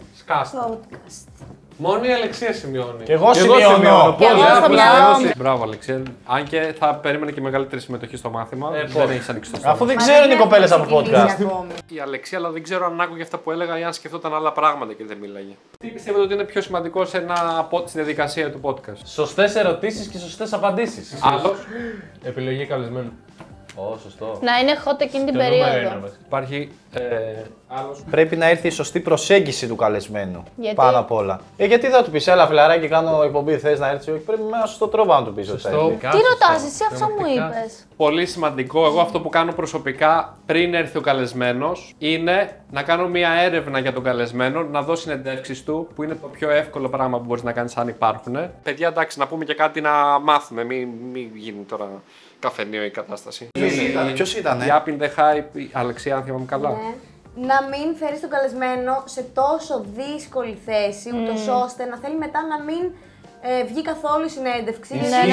Μόνο η Αλεξία σημειώνει. Και εγώ σημειώνω. Μπράβο, Αλεξία. Αν και θα περίμενε και μεγαλύτερη συμμετοχή στο μάθημα. Δεν έχει ανοίξει το στόμα. Αφού δεν ξέρουν οι κοπέλες από podcast. Η Αλεξία, αλλά δεν ξέρω αν άκουγε αυτά που έλεγα ή αν σκεφτόταν άλλα πράγματα και δεν μίλαγε. Τι πιστεύετε ότι είναι πιο σημαντικό στην διαδικασία του podcast? Σωστές ερωτήσεις και σωστές απαντήσεις. Άλλος. Επιλογή καλεσμένου. Σωστό. Να είναι hot εκείνη την περίοδο. Υπάρχει άλλος. Πρέπει να έρθει η σωστή προσέγγιση του καλεσμένου. Γιατί? Πάνω απ' όλα. Γιατί θα του πεις, έλα φιλαράκι, κάνω εκπομπή, θες να έρθεις? Όχι, πρέπει με ένα σωστό τρόπο να του πεις ότι θα έρθει. Τι ρωτάς, εσύ αυτό μου είπες? Πολύ σημαντικό. Εγώ αυτό που κάνω προσωπικά πριν έρθει ο καλεσμένος είναι να κάνω μια έρευνα για τον καλεσμένο, να δω συνεντεύξεις του, που είναι το πιο εύκολο πράγμα που μπορείς να κάνεις αν υπάρχουν. Παιδιά, εντάξει, να πούμε και κάτι να μάθουμε. Μην γίνει τώρα καφενείο η κατάσταση. Ποιος ήτανε? Η Up in the Hype, η Αλεξία, αν θυμάμαι καλά. Ναι. Να μην φέρεις τον καλεσμένο σε τόσο δύσκολη θέση, ούτως ώστε να θέλει μετά να μην βγει καθόλου η συνέντευξη.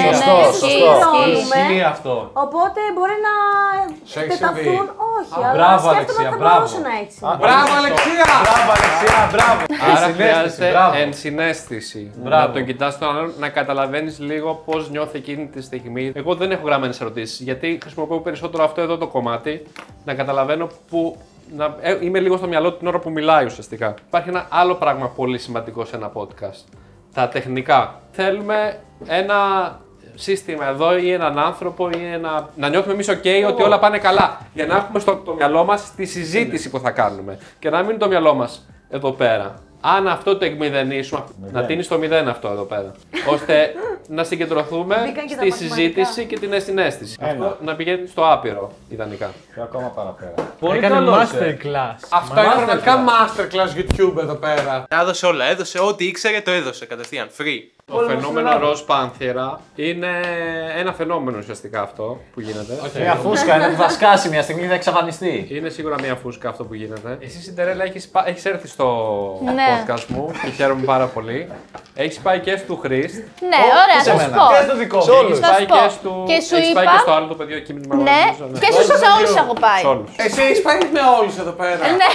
Ισχύει αυτό. Οπότε μπορεί να πεταχθούν. Όχι, αλλά σκέφτομαι ότι θα μπορούσε να έτσι. Μπράβο, Αλεξία! Μπράβο, Αλεξία, μπράβο. Άρα χρειάζεται ενσυναίσθηση. Να τον κοιτάς τον άλλον, να καταλαβαίνεις λίγο πώς νιώθει εκείνη τη στιγμή. Εγώ δεν έχω γραμμένες ερωτήσεις, γιατί χρησιμοποιώ περισσότερο αυτό εδώ το κομμάτι, να καταλαβαίνω που. Είμαι λίγο στο μυαλό την ώρα που μιλάει ουσιαστικά. Υπάρχει ένα άλλο πράγμα πολύ σημαντικό σε ένα podcast. Τα τεχνικά. Θέλουμε ένα σύστημα εδώ ή έναν άνθρωπο ή να νιώθουμε εμείς OK ότι όλα πάνε καλά. Για να έχουμε στο μυαλό μας τη συζήτηση που θα κάνουμε. Και να μην είναι το μυαλό μας εδώ πέρα. Αν αυτό το εκμηδενίσουμε, να τίνεις το 0 αυτό εδώ πέρα. Ώστε να συγκεντρωθούμε Μπήκαν και τα στη μαθηματικά. συζήτηση και την ενσυναίσθηση. Αυτό να πηγαίνει στο άπειρο, ιδανικά. Και ακόμα παραπέρα. Πολύ έκανε masterclass. Αυτό είναι πραγματικά masterclass YouTube εδώ πέρα. Έδωσε όλα, έδωσε ό,τι ήξερε, το έδωσε κατευθείαν. Free. Το φαινόμενο ροζ πάνθυρα είναι ένα φαινόμενο ουσιαστικά αυτό που γίνεται. Μια φούσκα είναι που θα σκάσει μια στιγμή, θα εξαφανιστεί. Είναι σίγουρα μια φούσκα αυτό που γίνεται. Εσύ, Σιντερέλα, έχεις έρθει στο Ναι. podcast μου και χαίρομαι πάρα πολύ. Έχεις πάει και στο Χρήστ. Ναι, ωραία, θα σου πω. Και στο δικό μου. Έχεις Θα πάει σου πω. και Και σου έχεις πάει είπα- και στο άλλο το πεδίο κείμενο. Ναι, και σε όλους έχω πάει. Σε όλους. Εσύ έχεις πάει με όλους εδώ πέρα. Ναι,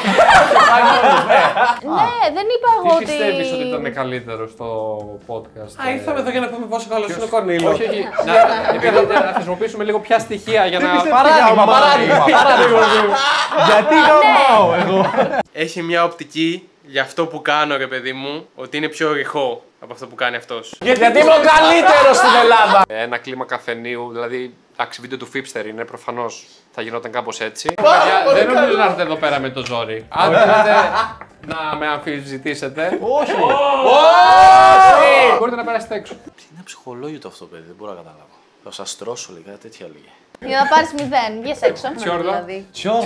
δεν είπα εγώ Τι ότι. πιστεύεις ότι ήταν καλύτερο στο podcast? Α, ήρθαμε εδώ για να πούμε πόσο καλός είναι ο Κορνήλο. Όχι, όχι. Να χρησιμοποιήσουμε λίγο πια στοιχεία για να. Παράδειγμα. Γιατί γαμάω εγώ. Έχει μια οπτική για αυτό που κάνω, ρε παιδί μου, ότι είναι πιο ρηχό από αυτό που κάνει αυτός. Γιατί είμαι ο καλύτερος στην Ελλάδα. Ένα κλίμα καφενείου, δηλαδή. Εντάξει, βίντεο του Fipster είναι προφανώς θα γινόταν κάπως έτσι. Δεν νομίζω να έρθετε εδώ πέρα με το ζόρι. Αν θέλετε να με αμφισβητήσετε. Όχι. Μπορείτε να περάσετε έξω. Τι είναι ψυχολόγιο αυτό, παιδί, δεν μπορώ να καταλάβω. Θα σας τρώσω λίγα, τέτοια λίγα. Για να πάρεις 0, βγες έξω. Δηλαδή.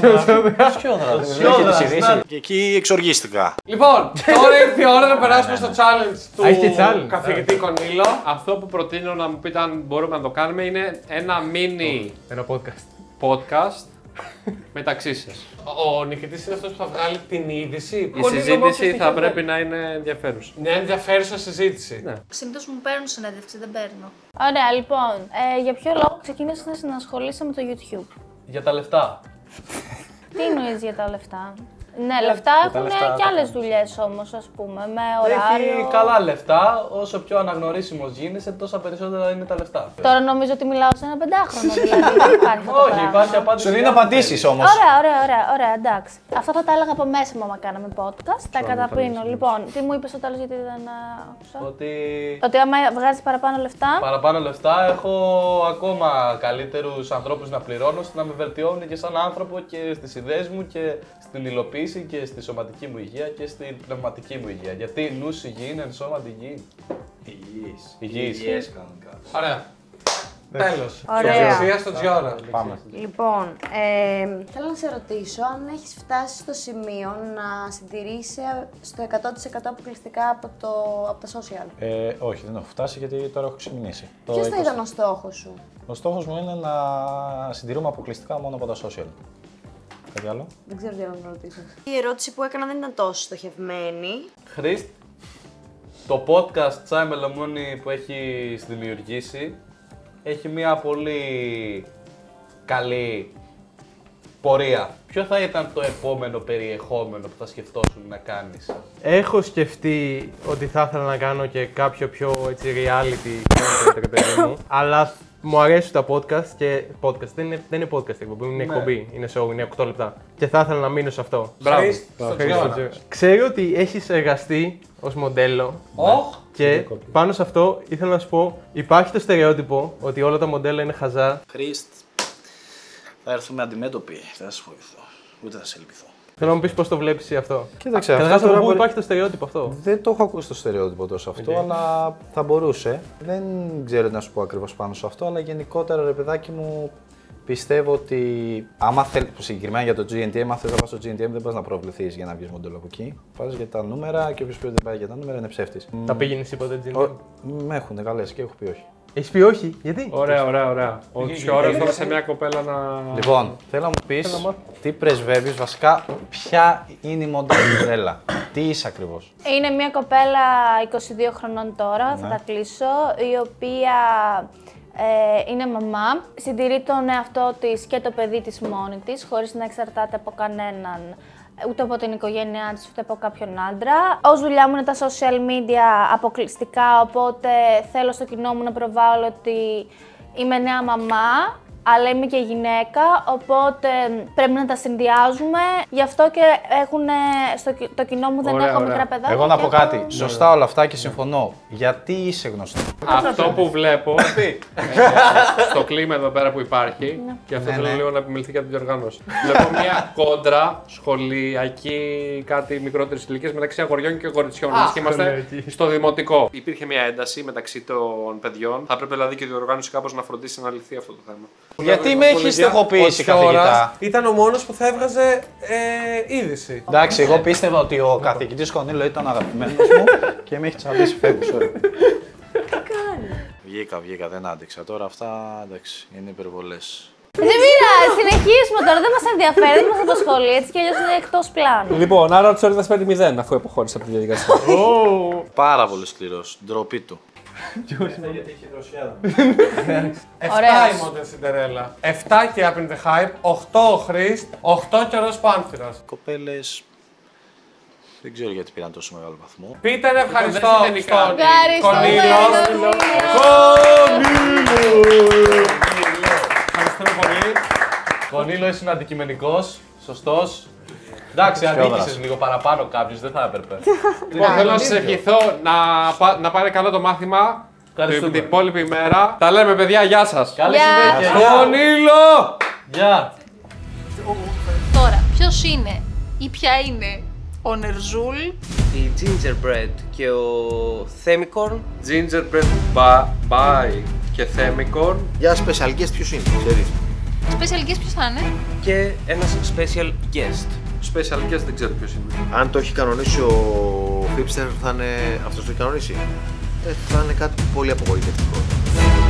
Και εκεί εξοργίστηκα. Λοιπόν, τώρα ήρθε η ώρα να περάσουμε στο challenge Έχει και του challenge. καθηγητή Κορνήλο. Αυτό που προτείνω να μου πείτε αν μπορούμε να το κάνουμε είναι ένα mini Ένα podcast. podcast μεταξύ σας. Ο νικητής είναι αυτός που θα βγάλει την είδηση. Η συζήτηση θα πρέπει να είναι ενδιαφέρουσα. Μια ενδιαφέρουσα συζήτηση. Ναι. Συνήθως μου παίρνουν συνέντευξη, δεν παίρνω. Ωραία, λοιπόν, για ποιο λόγο ξεκίνησες να συνασχολείσαι με το YouTube? Για τα λεφτά. Τι εννοείς για τα λεφτά? Ναι, λεφτά έχουν και άλλες δουλειές όμως, ας πούμε, με ωράριο. Έχει καλά λεφτά. Όσο πιο αναγνωρίσιμος γίνεσαι, τόσα περισσότερα είναι τα λεφτά. Τώρα νομίζω ότι μιλάω σε ένα πεντάχρονο, δηλαδή. Δεν υπάρχει αυτό το Όχι, πράγμα. υπάρχει απάντηση. Σου δίνω απαντήσεις όμως. Ωραία, εντάξει. Αυτά θα τα έλεγα από μέσα μου άμα κάναμε podcast. Τα καταπίνω. Λοιπόν, τι μου είπες στο τέλος γιατί δεν άκουσα? Ότι άμα βγάζεις παραπάνω λεφτά. Παραπάνω λεφτά έχω ακόμα καλύτερους ανθρώπους να πληρώνω ώστε να με βελτιώνουν και σαν άνθρωπο και στις ιδέες μου και στην υλοποίηση και στη σωματική μου υγεία και στην πνευματική μου υγεία. Γιατί νους υγιή εν σώματι υγιή. Υγιής. κανονικά. Ωραία. Τέλος. Ωραία. Ουσία στο Τζιόρα. Πάμε. Λοιπόν, θέλω να σε ρωτήσω αν έχεις φτάσει στο σημείο να συντηρείσαι στο 100% αποκλειστικά από τα social. Όχι, δεν έχω φτάσει γιατί τώρα έχω ξεμηνήσει. Ποιος θα ήταν ο στόχος σου? Ο στόχος μου είναι να συντηρούμε αποκλειστικά μόνο από τα social. Κάτι άλλο? Δεν ξέρω τι άλλο να ρωτήσω. Η ερώτηση που έκανα δεν ήταν τόσο στοχευμένη. Χρήστ, το podcast Τσάι με Λεμόνι που έχει δημιουργήσει έχει μια πολύ καλή πορεία. Ποιο θα ήταν το επόμενο περιεχόμενο που θα σκεφτόσουν να κάνεις? Έχω σκεφτεί ότι θα ήθελα να κάνω και κάποιο πιο έτσι reality content, ρε παιδί μου. Αλλά μου αρέσουν τα podcast και podcast δεν είναι podcast εκπομπή, είναι εκπομπή, είναι show, είναι 8 λεπτά. Και θα ήθελα να μείνω σε αυτό. Μπράβο. Ξέρω ότι έχεις εργαστεί ως μοντέλο. Και πάνω σε αυτό ήθελα να σου πω, υπάρχει το στερεότυπο ότι όλα τα μοντέλα είναι χαζά. Χρήστ, θα έρθουμε αντιμέτωποι. Δεν θα σου βοηθώ. Ούτε θα σε λυπηθώ. Θέλω να μου πεις πώς το βλέπεις εσύ αυτό. Κοίταξε, Καταρχάς, αυτό από τώρα πού υπάρχει το στερεότυπο αυτό? Δεν το έχω ακούσει το στερεότυπο τόσο αυτό, αλλά θα μπορούσε. Δεν ξέρω να σου πω ακριβώς πάνω σε αυτό, αλλά γενικότερα, ρε παιδάκι μου, πιστεύω ότι άμα θέλει, συγκεκριμένα για το GNTM, αν θες να πας στο GNTM, δεν πας να προβληθείς για να βγεις μοντέλο από εκεί. Πας για τα νούμερα και όποιος πει ότι δεν πάει για τα νούμερα είναι ψεύτης. Τα πήγαινες ποτέ GNTM? Με έχουν καλέσει και έχω πει όχι. Έχεις πει όχι, γιατί? Ωραία. Όχι, ώρα τώρα σε μια κοπέλα να. Λοιπόν, θέλω να μου πεις τι πρεσβεύεις, βασικά ποια είναι η μοντέλα, τι είσαι ακριβώς. Είναι μια κοπέλα 22 χρονών τώρα, θα τα κλείσω, η οποία είναι μαμά. Συντηρεί τον εαυτό της και το παιδί της μόνη της, χωρίς να εξαρτάται από κανέναν, ούτε από την οικογένειά της, ούτε από κάποιον άντρα. Ως δουλειά μου είναι τα social media αποκλειστικά, οπότε θέλω στο κοινό μου να προβάλλω ότι είμαι νέα μαμά αλλά είμαι και γυναίκα, οπότε πρέπει να τα συνδυάζουμε. Γι' αυτό και στο κοινό μου δεν έχω μικρά παιδάκια. Εγώ να πω κάτι. Σωστά όλα αυτά και συμφωνώ. Γιατί είσαι γνωστή? Αυτό που βλέπω στο κλίμα εδώ πέρα που υπάρχει, και αυτό θέλω λίγο να επιμεληθεί για την διοργάνωση. Βλέπω μια κόντρα σχολιακή, κάτι μικρότερη ηλικία μεταξύ αγοριών και κοριτσιών. Και είμαστε στο δημοτικό. Υπήρχε μια ένταση μεταξύ των παιδιών. Θα πρέπει δηλαδή και η διοργάνωση κάπως να φροντίσει να λυθεί αυτό το θέμα. Γιατί με έχει στοχοποιήσει, καθηγητά? Ήταν ο μόνος που θα έβγαζε είδηση. Εντάξει, εγώ πίστευα ότι ο καθηγητής Κονίλο ήταν αγαπημένος μου και με έχει τσαντήσει φεύγει. Βγήκα, δεν άντεξα. Τώρα αυτά εντάξει, είναι υπερβολές. Δεν πειράζει, συνεχίσουμε τώρα. Δεν μας ενδιαφέρει, δεν μας απασχολεί. Έτσι κι αλλιώς είναι εκτός πλάνου. Λοιπόν, άρα ο Τσόριδας παίρνει 0 αφού αποχώρησε από τη διαδικασία. Πάρα πολύ σκληρός. Ντροπή του. Γιατί έχει δροσιά. 7 η Modern Cinderella. 7 και Up in the Hype. 8 ο Χρήστ. 8 και ο Ροζ Πάνθυρας. Κοπέλες. Δεν ξέρω γιατί πήραν τόσο μεγάλο βαθμό. Πείτε ευχαριστώ στον Κονίλο. Ευχαριστούμε πολύ. Κονίλο, ήσουν αντικειμενικός, σωστός. Εντάξει, αδίκησες λίγο παραπάνω κάποιος, δεν θα έπρεπε. Λοιπόν, θέλω να σας ευχηθώ να πάρει καλά το μάθημα την υπόλοιπη ημέρα. Τα λέμε, παιδιά, γεια σας. Καλή συνέχεια. Κονίλο! Γεια. Τώρα, ποιος είναι ή ποια είναι ο Νερζούλ, η Gingerbread και ο Themicorn. Gingerbread Bye και Themicorn. Για special guest ποιος είναι, ξέρεις? special guest ποιος θα είναι? Και ένας special guest. Special guest δεν ξέρω ποιος είναι. Αν το έχει κανονίσει ο Fipster, θα είναι αυτός που έχει κανονίσει. Θα είναι κάτι πολύ απογοητευτικό.